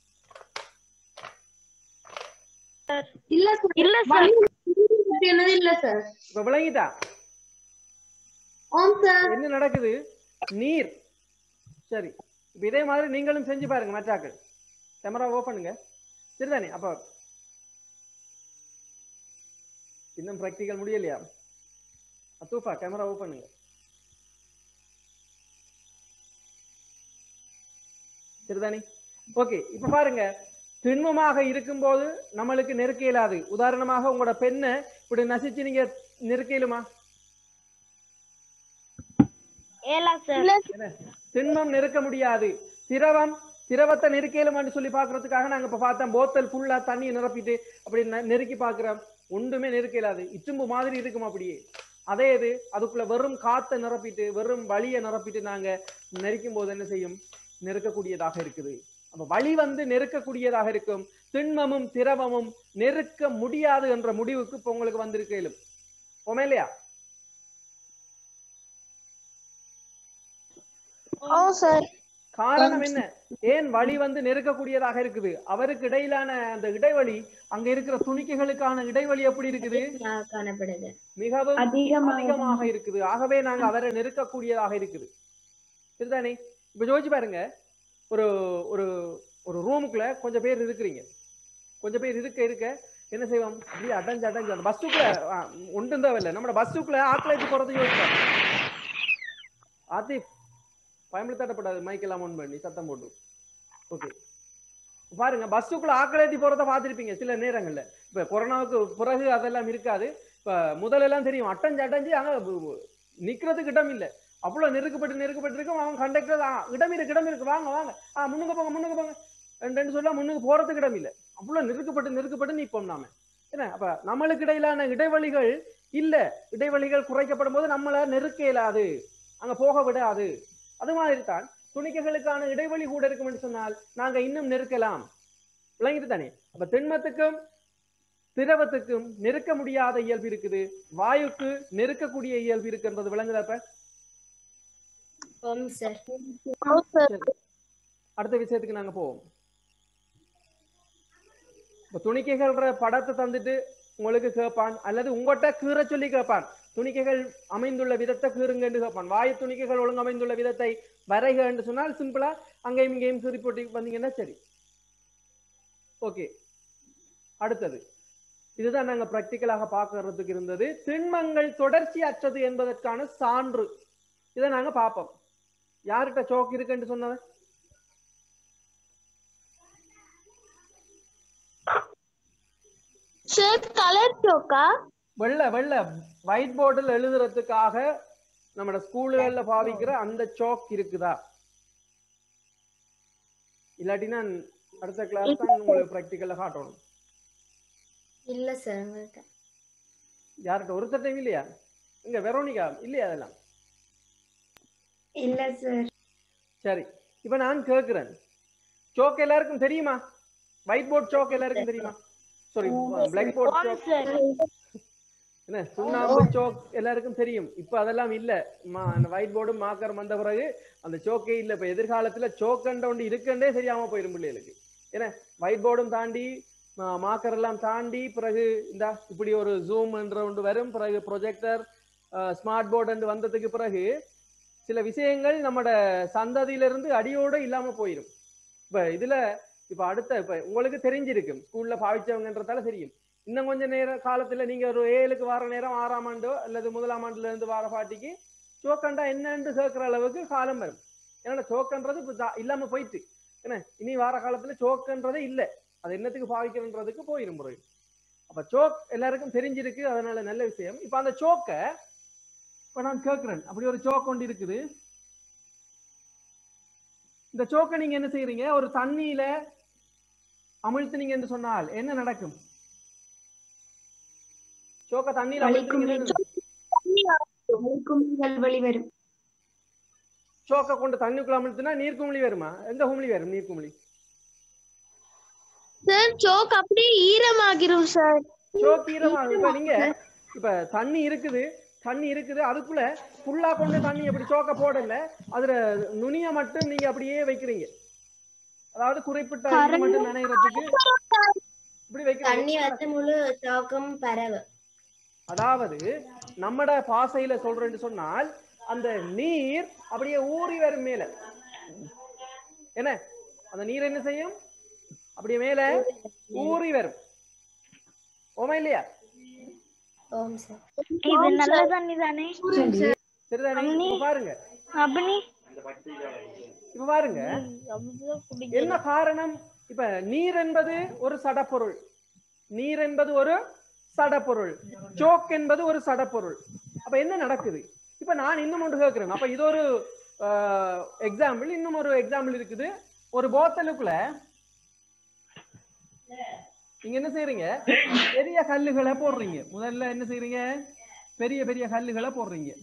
இல்ல சார். இல்ல சார். இல்ல சார். இப்ப விளங்கிட்டா? ஓம் சார். என்ன நடக்குது? நீர். சரி, இப்ப இதே மாதிரி நீங்களும் செஞ்சு பாருங்க. மற்றாக்கள் கேமரா ஓபன் பண்ணுங்க. சரிதானே? அப்ப இன்னும் பிராக்டிகல் முடியலையா? அத்தூஃபா கேமரா ஓபன் பண்ணுங்க. சரிதானே? ஓகே, இப்ப பாருங்க, திண்மமாக இருக்கும்போது நம்மளுக்கு நெருக்க இயலாது. உதாரணமாக உங்களோட பெண்ணை இப்படி நசிச்சு நீங்க நெருக்க இயலுமா? திண்மம் நெருக்க முடியாது. திரவத்தை நெருக்க இயலுமான்னு சொல்லி பாக்குறதுக்காக நாங்க இப்ப பார்த்தோம். போத்தல் ஃபுல்லா தண்ணியை நிரப்பிட்டு அப்படி நெருக்கி பாக்குறோம். ஒன்றுமே நெருக்க இயலாது, இச்சும்பு மாதிரி இருக்கும் அப்படியே. அதே இது அதுக்குள்ள வெறும் காத்தை நிரப்பிட்டு வெறும் வழியை நிரப்பிட்டு நாங்க நெருக்கும் போது என்ன செய்யும், நெருக்கக்கூடியதாக இருக்குது. அப்ப வழி வந்து நெருக்கக்கூடியதாக இருக்கும், திண்மமும் திரவமும் நெருக்க முடியாது என்ற முடிவுக்கு இப்ப உங்களுக்கு வந்திருக்க இயலும். ஓமே இல்லையா? காரணம் என்ன? ஏன் வழி வந்து நெருக்கக்கூடியதாக இருக்குது? அவருக்கு இடையிலான அந்த இடைவெளி, அங்க இருக்கிற துணிக்கைகளுக்கான இடைவெளி எப்படி இருக்குது? காணப்படுது, மிகவும் அதிகமாக இருக்குது. ஆகவே நாங்க அவரை நெருக்கக்கூடியதாக இருக்குது. சரிதானே? இப்ப யோசிச்சு பாருங்க, ஒரு ஒரு ஒரு ரூமுக்குள்ள கொஞ்சம் பேர் இருக்கிறீங்க, கொஞ்சம் பேர் இருக்க என்ன செய்வோம், அப்படியே அடைஞ்சு அந்த பஸ்ஸுக்குள்ள ஒன்றும் தேவையில்லை, நம்ம பஸ்ஸுக்குள்ள ஆக்லேஜ் போறது யோசிப்போம். ஆத்திப் பயன்படுத்தப்படாது, மைக் எல்லாம் ஆன் பண்ணி சத்தம் போட்டு. ஓகே, பாருங்க, பஸ்ஸுக்குள்ள ஆக்லேஜ் போறத பார்த்திருப்பீங்க சில நேரங்கள்ல. இப்ப கொரோனாவுக்கு பிறகு அதெல்லாம் இருக்காது. இப்ப முதலெல்லாம் தெரியும், அடைஞ்சு அங்க நிக்கிறதுக்கு இடம் இல்லை, அவ்வளவு நெருக்கப்பட்டு இருக்கும். அவன் கண்டக்டர் இடம் இருக்கு வாங்க முன்னுக்கு போங்க ரெண்டு சொல்ல முன்னுக்கு போறதுக்கு இடம் இல்லை, அவ்வளவு நெருக்கப்பட்டு நிற்போம் நாம. என்ன, அப்ப நம்மளுக்கு இடையிலான இடைவெளிகள் இல்ல, இடைவெளிகள் குறைக்கப்படும் போது நம்மள நெருக்க இயலாது, அங்க போக விடாது. அது மாதிரி தான் துணிக்கைகளுக்கான இடைவெளி கூட இருக்கும் என்று சொன்னால் நாங்க இன்னும் நெருக்கலாம். விளங்கிட்டு தானே? அப்ப திண்மத்துக்கும் திரவத்துக்கும் நெருக்க முடியாத இயல்பு இருக்குது, வாயுக்கு நெருக்கக்கூடிய இயல்பு இருக்குன்றது விளங்குதாப்ப? அடுத்த விஷயத்துக்கு நாங்க போவோம். துணிக்கைகள் படத்தை தந்துட்டு உங்களுக்கு கேட்பான், அல்லது உங்கள்கிட்ட கீற சொல்லி கேட்பான். துணிக்கைகள் அமைந்துள்ள விதத்தை கீறுங்க கேட்பான். வாயு துணிக்கைகள் ஒழுங்கு அமைந்துள்ள விதத்தை வரைக என்று சொன்னால் சிம்பிளா அங்கேயும் இங்கேயும் கீறி போட்டு வந்தீங்கன்னா சரி. ஓகே, அடுத்தது இதுதான் நாங்க பிராக்டிக்கலாக பார்க்கறதுக்கு இருந்தது, திண்மங்கள் தொடர்ச்சி அற்றது என்பதற்கான சான்று. இதை நாங்க பார்ப்போம். யார்கிட்ட சோக் இருக்குன்னு சொன்னது? வெள்ள ஒயிட் போர்டில் எழுதுறதுக்காக நம்ம ஸ்கூல்ல பாவிக்கிற அந்த சோக் இருக்குதா? இல்லாட்டினா அடுத்த கிளாஸ் தான் உங்களுக்கு பிராக்டிக்கல்ல காட்டணும். இல்ல சார், யார்கிட்ட ஒரு சட்டம் இல்லையா? இங்க வெரோனிகா இல்லையா? அதெல்லாம் இல்ல சார். சரி, இப்ப நான் கேட்கிறேன், சோக் எல்லாருக்கும் தெரியுமா? ஒயிட் போர்ட் சோக் எல்லாருக்கும் தெரியுமா? சாரி, பிளாக் போர்ட் சோக் என்ன, சுண்ணாம்பு சோக் எல்லாருக்கும் தெரியும். இப்ப அதெல்லாம் இல்ல, ஒயிட் போர்டும் மார்க்கர் வந்த பிறகு அந்த சோக்கே இல்ல. இப்ப எதிர்காலத்துல சோக்கண்ட ஒன்று இருக்கண்டே தெரியாம போயிடும் பிள்ளைகளுக்கு. ஏன்னா ஒயிட் போர்டும் தாண்டி மார்க்கர் எல்லாம் தாண்டி பிறகு இந்த இப்படி ஒரு ஜூம் என்ற ஒன்று வரும், பிறகு ப்ரொஜெக்டர், ஸ்மார்ட் போர்டு வந்ததுக்கு பிறகு சில விஷயங்கள் நம்மட சந்ததியிலிருந்து அடியோட இல்லாம போயிடும். இப்ப இதுல இப்ப அடுத்த இப்ப உங்களுக்கு தெரிஞ்சிருக்கும், ஸ்கூல்ல பாவிச்சவங்கன்றதால தெரியும். இன்னும் கொஞ்ச நேர காலத்துல நீங்க ஒரு 7க்கு வார நேரம் 6ஆம் ஆண்டோ அல்லது 1ஆம் ஆண்டுல இருந்து வார பாட்டிக்கு சோக்கண்டா என்னன்னு கேட்கிற அளவுக்கு காலம் வரும். ஏன்னா சோக்கன்றது இல்லாம போயிட்டு, என்ன இனி வார காலத்துல சோக்கன்றதே இல்லை, அது என்னத்துக்கு பாவிக்கிறதுக்கு போயிடும் முறை. அப்ப சோக் எல்லாருக்கும் தெரிஞ்சிருக்கு, அதனால நல்ல விஷயம். இப்ப அந்த சோக்க இப்ப நான் கேட்கிறேன், அப்படி ஒரு சோக் ஒன்று இருக்குது. இந்த சோக்கை நீங்க என்ன செய்யறீங்க, ஒரு தண்ணியில அமிழ்த்தினீங்க என்று சொன்னால் என்ன நடக்கும்? சோக்க தண்ணீர் வெளிவரும். சோக்க கொண்டு தண்ணிக்குள்ள அமிழ்த்தினா நீர்க்குமிழி வருமா? எந்த குமிழி வரும்? நீர்க்குமிழி சார். சோக் அப்படியே ஈரமாகிரும் சார். சோக் ஈரமாகும். இப்ப நீங்க இப்ப தண்ணி இருக்குது அதுக்குள்ள ஃபுல்லா கொண்டு தண்ணி எப்படி சோக்க போடல, அதுல நுனிய மட்டும் நீங்க அப்படியே வைக்கிறீங்க. அதாவது குறிப்பிட்ட மட்டும் நினைக்கிறதுக்கு இப்படி வைக்கிறீங்க. அதாவது நம்மட பாசையில சொல்றேன்னு சொன்னால் அந்த நீர் அப்படியே ஊறி வரும் மேல. என்ன, அந்த நீர் என்ன செய்யும்? அப்படியே மேல ஊறி வரும். ஓமா இல்லையா? இது நல்ல தண்ணி தானே? சரிதானே? பாருங்க, இப்ப பாருங்க என்ன காரணம். இப்ப நீர் என்பது ஒரு சடப்பொருள், சோக் என்பது ஒரு சடப்பொருள். அப்ப என்ன நடக்குது? இப்ப நான் இன்னும் ஒன்று கேட்கிறேன். அப்ப இது ஒரு எக்ஸாம்பிள். இன்னும் ஒரு எக்ஸாம்பிள் இருக்குது. ஒரு போத்தலுக்குள்ள நீங்க என்ன செய்யறீங்க, பெரிய கல்லுகளை போடுறீங்க. முதல்ல என்ன செய்யறீங்க, பெரிய பெரிய கல்லுகளை போடுறீங்க.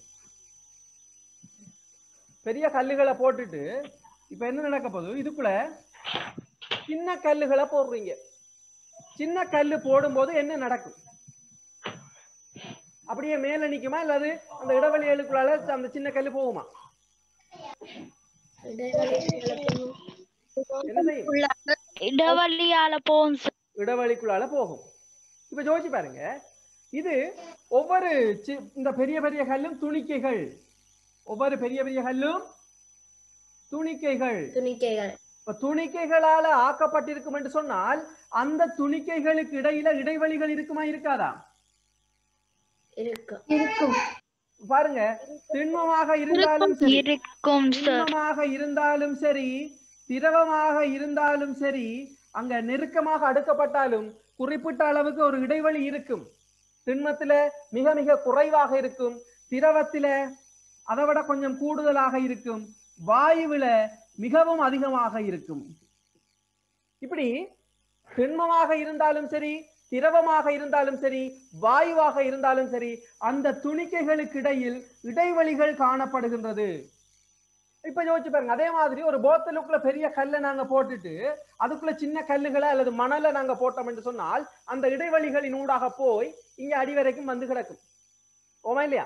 பெரிய கல்லுகளை போட்டுட்டு இப்ப என்ன நடக்க போகுது, இதுக்குள்ள சின்ன கல்லுகளை போடுறீங்க. சின்ன கல்லு போடும்போது என்ன நடக்கும், அப்படியே மேல நிக்குமா இல்லாது அந்த இடைவெளிகளுக்குள்ளால அந்த சின்ன கல்லு போகுமா? என்ன செய்யும், இடவழியால போகும் சார். இடைவெளிக்குள்ளால போகும். இப்ப யோசிச்சு பாருங்க, இது ஒவ்வொரு இந்த பெரிய பெரிய கல்லும் துணிக்கைகள், ஒவ்வொரு பெரிய பெரிய கல்லும் துணிக்கைகள். இப்ப துணிக்கைகளால ஆக்கப்பட்டிருக்கும் என்று சொன்னால் அந்த துணிக்கைகளுக்கு இடையில இடைவெளிகள் இருக்குமா இருக்காதா? இருக்கும். பாருங்க, திண்மமாக இருந்தாலும் சரி, இருக்கும் சார். திண்மமாக இருந்தாலும் சரி, திரவமாக இருந்தாலும் சரி, அங்க நெருக்கமாக அடுக்கப்பட்டாலும் குறிப்பிட்ட அளவுக்கு ஒரு இடைவெளி இருக்கும். திண்மத்தில மிக மிக குறைவாக இருக்கும், திரவத்தில அதை விட கொஞ்சம் கூடுதலாக இருக்கும், வாயுவில மிகவும் அதிகமாக இருக்கும். இப்படி திண்மமாக இருந்தாலும் சரி, திரவமாக இருந்தாலும் சரி, வாயுவாக இருந்தாலும் சரி, அந்த துணிக்கைகளுக்கு இடையில் இடைவெளிகள் காணப்படுகின்றது. இப்ப யோசிச்சு பாருங்க, அதே மாதிரி ஒரு போத்தலுக்குள்ள பெரிய கல்லை நாங்க போட்டுட்டு அதுக்குள்ள சின்ன கல்லுகளை அல்லது மணலை நாங்க போட்டோம் என்று சொன்னால் அந்த இடைவெளிகளின் ஊடாக போய் இங்க அடி வரைக்கும் வந்து கிடக்கும். ஓமா இல்லையா?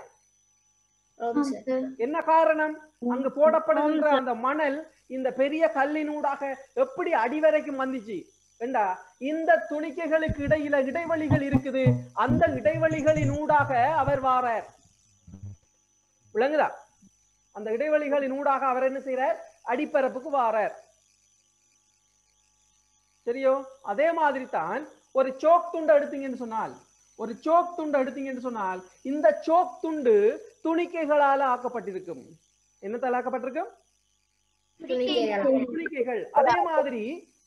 என்ன காரணம், அங்கு போடப்படுகின்ற அந்த மணல் இந்த பெரிய கல்லினூடாக எப்படி அடிவரைக்கும் வந்துச்சு என்றா, இந்த துணிக்கைகளுக்கு இடையில இடைவெளிகள் இருக்குது, அந்த இடைவெளிகளின் ஊடாக அவர் வாரார். விளங்குதா? அந்த இடைவெளிகளின் ஊடாக அவர் என்ன செய்யறார், அடிப்பரப்புக்கு வாரார். சரியோ? அதே மாதிரி தான் ஒரு சோக் துண்டை எடுத்தீங்கன்னு சொன்னால், ஒரு சோக் துண்டு எடுத்தீங்கன்னு சொன்னால் இந்த சோக் துண்டு துணிக்கைகளால ஆக்கப்பட்டிருக்கும். என்னத்தால் ஆக்கப்பட்டிருக்கும்? துணிக்கைகள். அதே மாதிரி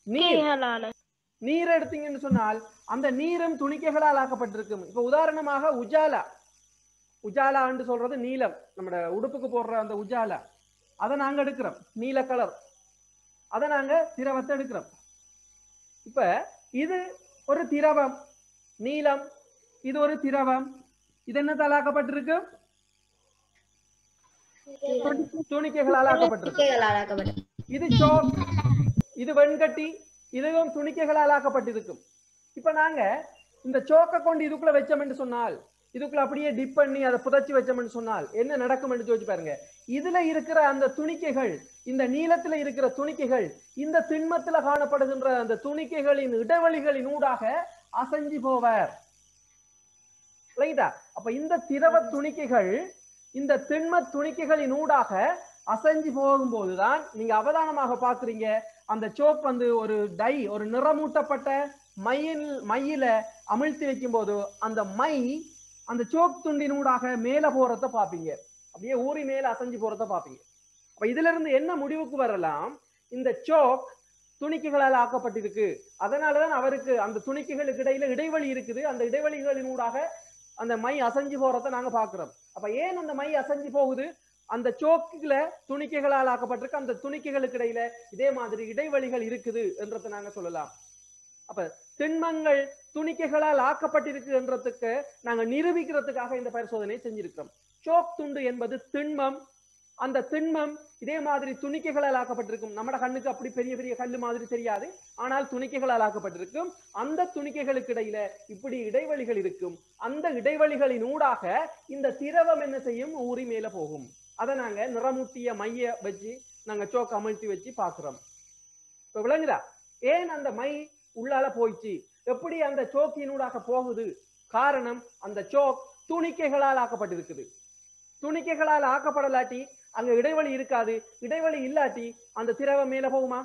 நீர் எடுத்தீங்கன்னு சொன்னால் அந்த நீரும் துணிக்கைகளால் ஆக்கப்பட்டிருக்கும். இப்ப உதாரணமாக உஜாலா, உஜாலா என்று சொல்றது நீலம், நம்ம உடுப்புக்கு போடுற அந்த உஜாலா, அதை நாங்க எடுக்கிறோம், நீல கலர், அதை நாங்க திரவத்தை எடுக்கிறோம். இப்ப இது ஒரு திரவம், நீலம், இது ஒரு திரவம், இது என்ன தலாக்கப்பட்டிருக்கு, துணிக்கைகளால் ஆக்கப்பட்டிருக்கு. இது சோக், இது வெண்கட்டி, இதுவும் துணிக்கைகளால் ஆக்கப்பட்டிருக்கும். இப்ப நாங்க இந்த சோக்கை கொண்டு இதுக்குள்ள வச்சோம் என்று சொன்னால், இதுக்குள்ள அப்படியே டிப் பண்ணி அதை புதைச்சி வச்சோம்னு சொன்னால் என்ன நடக்கும் என்று யோசிச்சு பாருங்க. இதுல இருக்கிற அந்த துணிக்கைகள், இந்த நீளத்துல இருக்கிற துணிக்கைகள் இந்த திண்மத்துல காணப்படுகின்ற அந்த துணிக்கைகளின் இடைவெளிகளின் ஊடாக அசைஞ்சு போவார். அப்ப இந்த திரவ துணிக்கைகள் இந்த திண்ம துணிக்கைகளின் ஊடாக அசைஞ்சு போகும்போதுதான் நீங்க அவதானமாக பாக்குறீங்க, அந்த சோப் வந்து ஒரு டை, ஒரு நிறமூட்டப்பட்ட மையில அமிழ்த்தி வைக்கும் போது அந்த மை அந்த சோப் துண்டினூடாக மேல போறத பாப்பீங்க, அப்படியே ஊறி மேல அசைஞ்சு போறத பாப்பீங்க. அப்ப இதுல இருந்து என்ன முடிவுக்கு வரலாம், இந்த சோக் துணிக்கைகளால் ஆக்கப்பட்டிருக்கு, அதனாலதான் அவருக்கு அந்த துணிக்கைகளுக்கு இடையில இடைவெளி இருக்குது, அந்த இடைவெளிகளின் ஊடாக அந்த மை அசைஞ்சு போறத நாங்க பாக்குறோம். அப்ப ஏன் அந்த மை அசைஞ்சு போகுது, அந்த சோக்குல துணிக்கைகளால் ஆக்கப்பட்டிருக்கு, அந்த துணிக்கைகளுக்கு இடையில இதே மாதிரி இடைவெளிகள் இருக்குது என்றதை நாங்க சொல்லலாம். அப்ப திண்மங்கள் துணிக்கைகளால் ஆக்கப்பட்டிருக்கு என்றதுக்கு நாங்க நிரூபிக்கிறதுக்காக இந்த பரிசோதனை செஞ்சிருக்கிறோம். சோக் துண்டு என்பது திண்மம், அந்த திண்மம் இதே மாதிரி துணிக்கைகளால் ஆக்கப்பட்டிருக்கும். நம்ம கண்ணுக்கு அப்படி பெரிய பெரிய கல்லு மாதிரி தெரியாது, ஆனால் துணிக்கைகளால் ஆக்கப்பட்டிருக்கும். அந்த துணிக்கைகளுக்கு இடையில இப்படி இடைவெளிகள் இருக்கும், அந்த இடைவெளிகளின் ஊடாக இந்த திரவம் என்ன செய்யும், ஊறி மேல போகும். அதை நாங்க நிறமூட்டிய மைய வச்சு நாங்க சோக் அமிழ்த்தி வச்சு பாக்குறோம். இப்ப விளங்குதா ஏன் அந்த மை உள்ளால போயிடுச்சு, எப்படி அந்த சோக்கினூடாக போகுது? காரணம், அந்த சோக் துணிக்கைகளால் ஆக்கப்பட்டிருக்குது. துணிக்கைகளால் ஆக்கப்படலாட்டி அங்க இடைவெளி இருக்காது, இடைவெளி இல்லாட்டி அந்த திரவம் மேல போகுமா?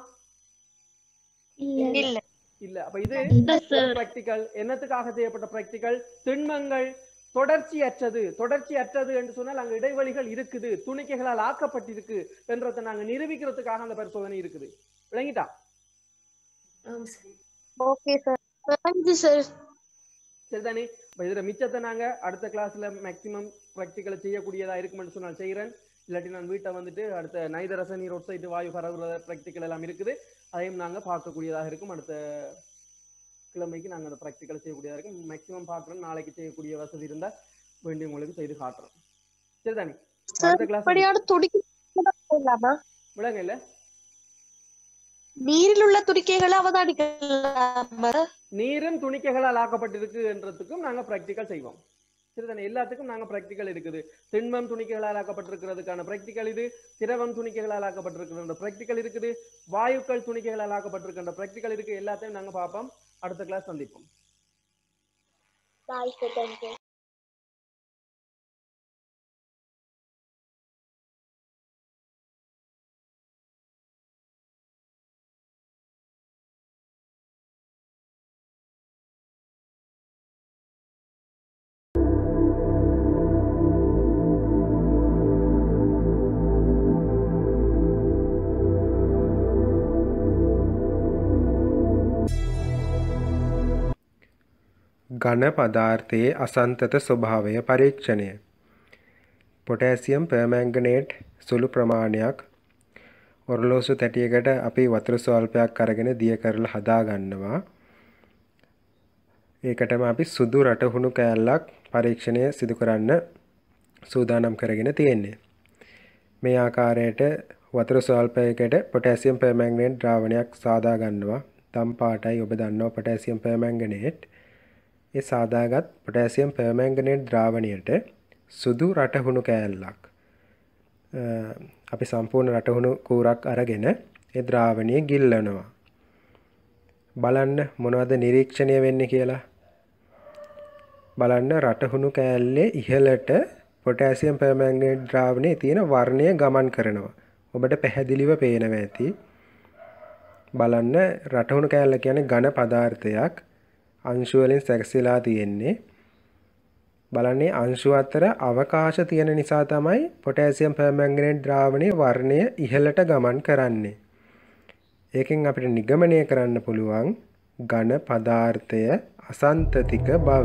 இல்ல. அப்ப இது பிராக்டிகல். என்னத்துக்காக செய்யப்பட்ட பிராக்டிகல்? திண்மங்கள் தொடர்ச்சியற்றது என்று சொன்னால் அங்க இடைவெளிகள் இருக்குது, துணிக்கைகளால் ஆக்கப்பட்டிருக்கு என்றதை நாங்க நிரூபிக்கிறதுக்காக அந்த பரிசோதனை இருக்குது. விளங்கிட்டா? Okay sir. Thank you sir. சரிதானே? இப்ப இதுல மிச்சத்தை நாங்க அடுத்த கிளாஸ்ல மேக்சிமம் பிராக்டிகலை செய்யக்கூடியதா இருக்கும்னு சொன்னால் செய்யறேன். இல்லாட்டி நான் வீட்டை வந்துட்டு அடுத்த நைதரசனி ரோட் சைடு வாயு பரவுற பிராக்டிகல் எல்லாம் இருக்குது, அதையும் நாங்க பார்க்கக்கூடியதாக இருக்கும் அடுத்த கிழமைக்கு நாங்கள் அந்த ப்ராக்டிக்கல் செய்யக்கூடியதாக இருக்கும். மேக்ஸிமம் பார்க்குறோம், நாளைக்கு செய்யக்கூடிய வசதி இருந்தால் வேண்டிய உங்களுக்கு செய்து காட்டுறோம். சரிதானே? அடுத்த கிளாஸ் அப்படியான துடிக்கலாமா? விளங்க இல்லை, நீரில் உள்ள துடிக்கைகளை அவதானிக்கலாமா? நீரும் துணிக்கைகளால் ஆக்கப்பட்டிருக்கு என்றதுக்கும் நாங்கள் ப்ராக்டிக்கல் செய்வோம். சரிதானே? எல்லாத்துக்கும் நாங்கள் ப்ராக்டிக்கல் இருக்குது. திண்மம் துணிக்கைகளால் ஆக்கப்பட்டிருக்கிறதுக்கான ப்ராக்டிக்கல் இது, திரவம் துணிக்கைகளால் ஆக்கப்பட்டிருக்கிற ப்ராக்டிக்கல் இருக்குது, வாயுக்கள் துணிக்கைகளால் ஆக்கப்பட்டிருக்கின்ற ப்ராக்டிக்கல் இருக்கு. எல்லாத்தையும் நாங்கள் பார்ப்போம். அடுத்த கிளாஸ் சந்திப்போம். Bye, sir. Thank you. ඝන පදාර්ථයේ අසන්තත ස්වභාවය පරීක්ෂණය. පොටෑසියම් පර්මැංගනේට් සුළු ප්‍රමාණයක් ඔරලෝසු තැටියකට අපි වතුර ස්වල්පයක් අරගෙන දිය කරලා හදා ගන්නවා. ඒකටම අපි සුදු රටහුණු කෑල්ලක් පරීක්ෂණය සිදු කරන්න සූදානම් කරගෙන තියෙන්නේ. මේ ආකාරයට වතුර ස්වල්පයකට පොටෑසියම් පර්මැංගනේට් ද්‍රාවණයක් සාදා ගන්නවා. තම් පාටයි ඔබ දන්නවා පොටෑසියම් පර්මැංගනේට්. ඒ සාදාගත් පොටෑසියම් පර්මැංගනේට් ද්‍රාවණයට සුදු රටහුණු කෑල්ලක් අපි සම්පූර්ණ රටහුණු කූරක් අරගෙන ඒ ද්‍රාවණය ගිල්ලනවා. බලන්න මොනවද නිරීක්ෂණය වෙන්නේ කියලා. බලන්න රටහුණු කෑල්ලේ ඉහළට පොටෑසියම් පර්මැංගනේට් ද්‍රාවණයේ තියෙන වර්ණය ගමන් කරනවා. ඔබට පැහැදිලිව පේනවා ඇති. බලන්න රටහුණු කෑල්ල කියන්නේ ඝන පදාර්ථයක්. අංශු වලින් සැකසීලා තියෙන්නේ. බලන්නේ අංශු අතර අවකාශ තියෙන නිසා තමයි පොටෑසියම් පර්මැංගනේට් ද්‍රාවණයේ වර්ණය ඉහළට ගමන් කරන්නේ. ඒකෙන් අපිට නිගමනය කරන්න පුළුවන් ඝන පදාර්ථය අසන්තතික බව.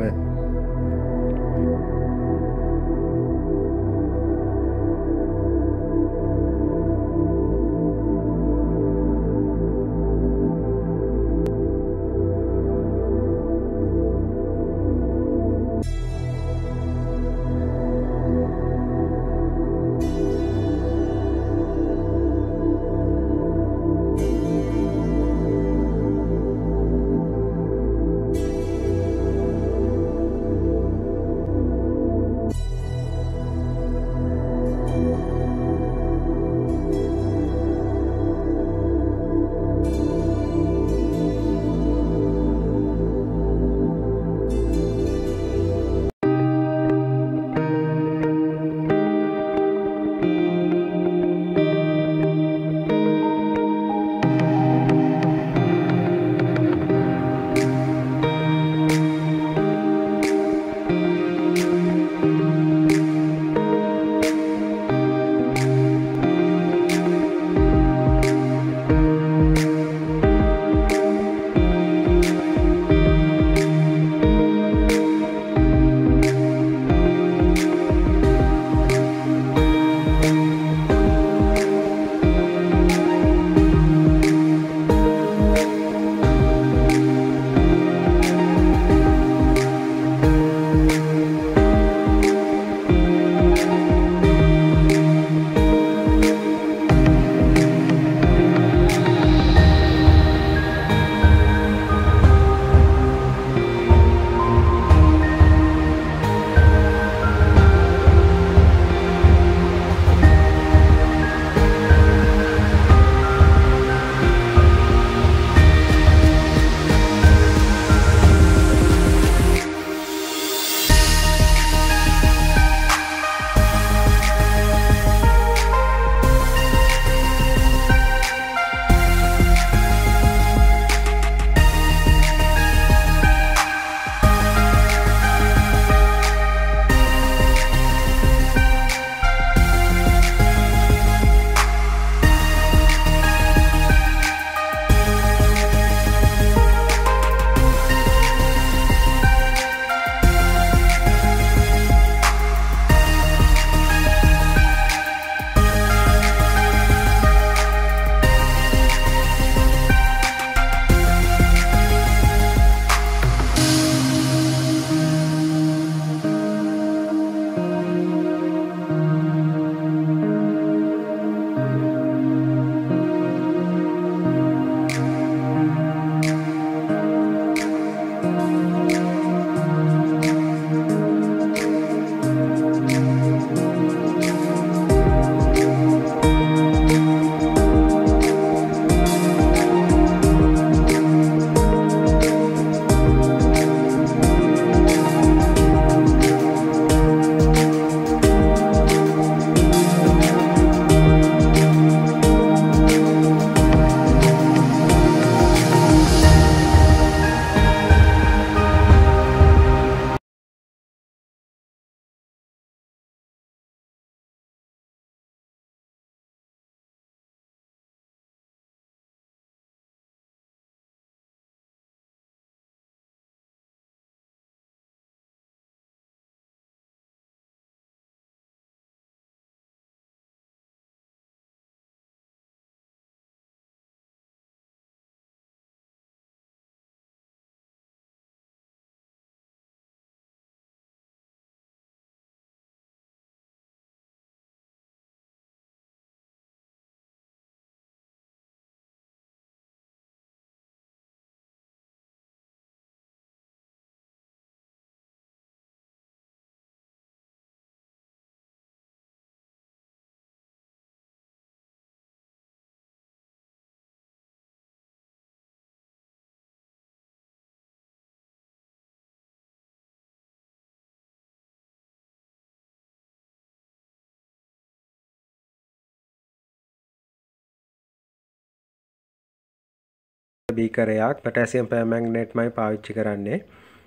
බීකරයක් පොටෑසියම් පර්මැංගනේට්මයි පාවිච්චි කරන්නේ.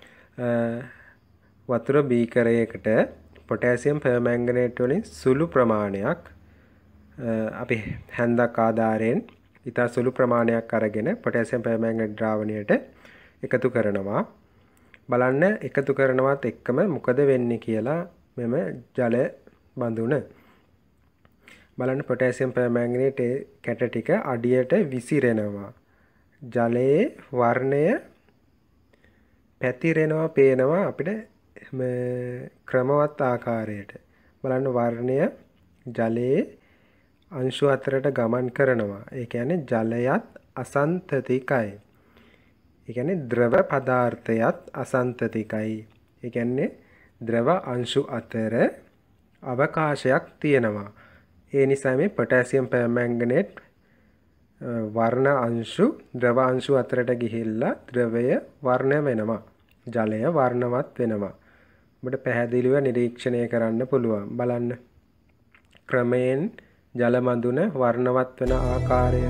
වතුර බීකරයකට පොටෑසියම් පර්මැංගනේට් වලින් සුළු ප්‍රමාණයක් අපි හැන්දක් ආධාරයෙන් ඉතා සුළු ප්‍රමාණයක් අරගෙන පොටෑසියම් පර්මැංගනේට් ද්‍රාවණයට එකතු කරනවා. බලන්න එකතු කරනවත් එක්කම මොකද වෙන්නේ කියලා මෙම ජල බඳුන. බලන්න පොටෑසියම් පර්මැංගනේට් කැට ටික අඩියට විසිරෙනවා. ජලයේ වර්ණය පැතිරෙනවා පේනවා අපිට ක්‍රමවත් ආකාරයට. බලන්න වර්ණය ජලයේ අංශු අතරට ගමන් කරනවා. ඒ කියන්නේ ජලයත් අසන්තතිකයි. ඒ කියන්නේ ද්‍රව පදාර්ථයත් අසන්තතිකයි. ඒ කියන්නේ ද්‍රව අංශු අතර අවකාශයක් තියෙනවා. ඒ නිසා මේ පොටෑසියම් පර්මැංගනේට් වර්ණ අංශු ද්‍රව අංශු අතරට ගිහිල්ලා ද්‍රවය වර්ණ වෙනවා. ජලය වර්ණවත් වෙනවා. ඔබට පැහැදිලිව නිරීක්ෂණය කරන්න පුළුවන්. බලන්න ක්‍රමයෙන් ජල මඳුන වර්ණවත් වෙන ආකාරය.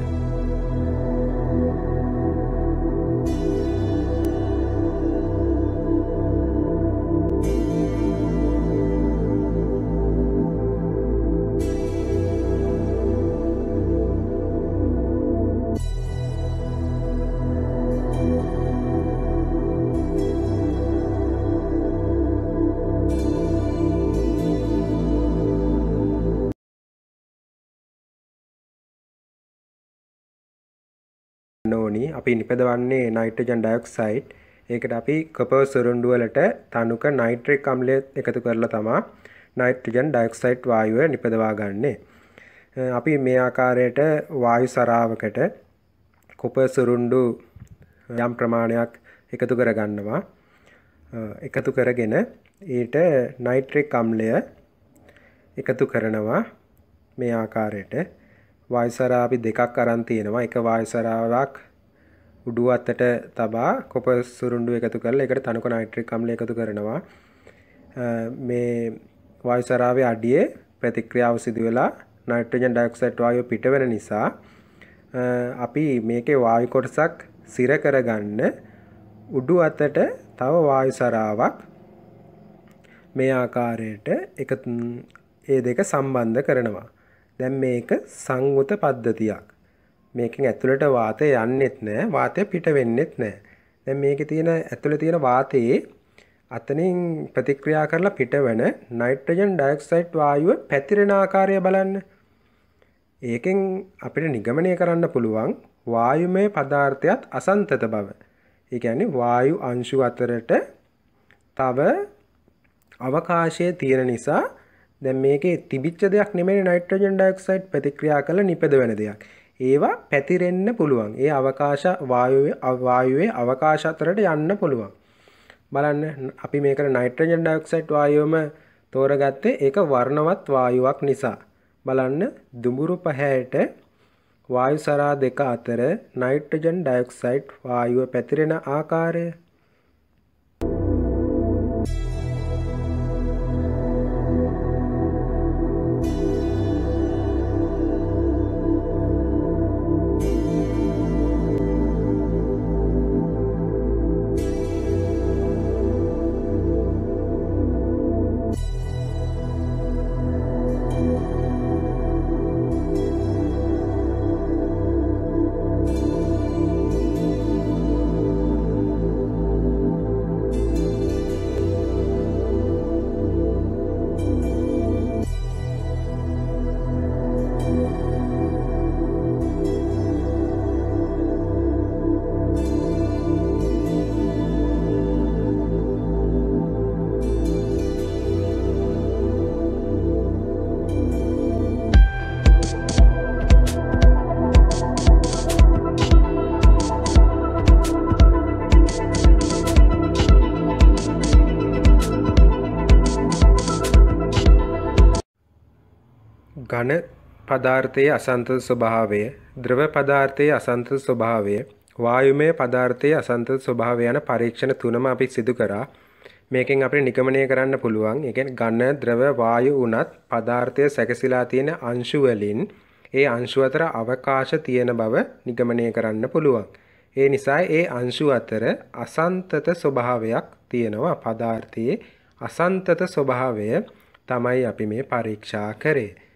ඕනි අපි නිපදවන්නේ නයිට්‍රජන් ඩයොක්සයිඩ්. ඒකට අපි කොපර් සුරුණ්ඩු වලට තනුක නයිට්‍රික් අම්ලය එකතු කරලා තමයි නයිට්‍රජන් ඩයොක්සයිඩ් වායුව නිපදවා ගන්නෙ. අපි මේ ආකාරයට වායු සරාවකට කොපර් සුරුණ්ඩු යම් ප්‍රමාණයක් එකතු කර ගන්නවා. එකතු කරගෙන ඊට නයිට්‍රික් අම්ලය එකතු කරනවා මේ ආකාරයට. වායුසරා අපි දෙකක් අරන් තියෙනවා. එක වායුසරාවක් උඩු අතට තබා කොපර් සුරුණ්ඩු එකතු කරලා ඒකට තනුක නයිට්‍රික් අම්ලය එකතු කරනවා. මේ වායුසරාවේ අඩියේ ප්‍රතික්‍රියාව සිදු වෙලා නයිට්‍රජන් ඩයොක්සයිඩ් වායුව පිට වෙන නිසා අපි මේකේ වායු කොටසක් සිර කරගන්න උඩු අතට තව වායුසරාවක් මේ ආකාරයට ඒ දෙක සම්බන්ධ කරනවා. දැන් මේක සංවුත පද්ධතියක්. මේකෙන් ඇතුළට වාතය යන්නෙත් නැහැ, වාතය පිට වෙන්නෙත් නැහැ. දැන් මේකේ තියෙන ඇතුළේ තියෙන වාතයේ අතනින් ප්‍රතික්‍රියා කරලා පිටවන නයිට්‍රජන් ඩයොක්සයිඩ් වායුව පැතිරෙන ආකාරය බලන්න. ඒකෙන් අපිට නිගමනය කරන්න පුළුවන් වායුමය පදාර්ථයත් අසන්තත බව. ඒ කියන්නේ වායු අංශු අතරට තව අවකාශය තියෙන නිසා දැන් මේකේ තිබිච්ච දෙයක් නෙමෙයි නයිට්‍රජන් ඩයොක්සයිඩ් ප්‍රතික්‍රියා කළ නිපද වෙන දෙයක්. ඒවා පැතිරෙන්න පුළුවන්. ඒ අවකාශ වායුවේ අවකාශ අතරට යන්න පුළුවන්. බලන්න අපි මේකට නයිට්‍රජන් ඩයොක්සයිඩ් වායුවම තෝරගත්තේ ඒක වර්ණවත් වායුවක් නිසා. බලන්න දුඹුරු පහයට වායුසරා දෙක අතර නයිට්‍රජන් ඩයොක්සයිඩ් වායුව පැතිරෙන ආකාරය. ඝන පදාර්ථයේ අසන්තත ස්වභාවය, ද්‍රව පදාර්ථයේ අසන්තත ස්වභාවය, වායුමය පදාර්ථයේ අසන්තත ස්වභාවය යන පරීක්ෂණ තුනම අපි සිදු කරා. මේකෙන් අපිට නිගමනය කරන්න පුළුවන්. ඒ කියන්නේ ඝන, ද්‍රව, වායු උනත් පදාර්ථය සැකසීලා තියෙන අංශු වලින් ඒ අංශු අතර අවකාශ තියෙන බව නිගමනය කරන්න පුළුවන්. ඒ නිසා ඒ අංශු අතර අසන්තත ස්වභාවයක් තියෙනවා. පදාර්ථයේ අසන්තත ස්වභාවය තමයි අපි මේ පරීක්ෂා කරේ.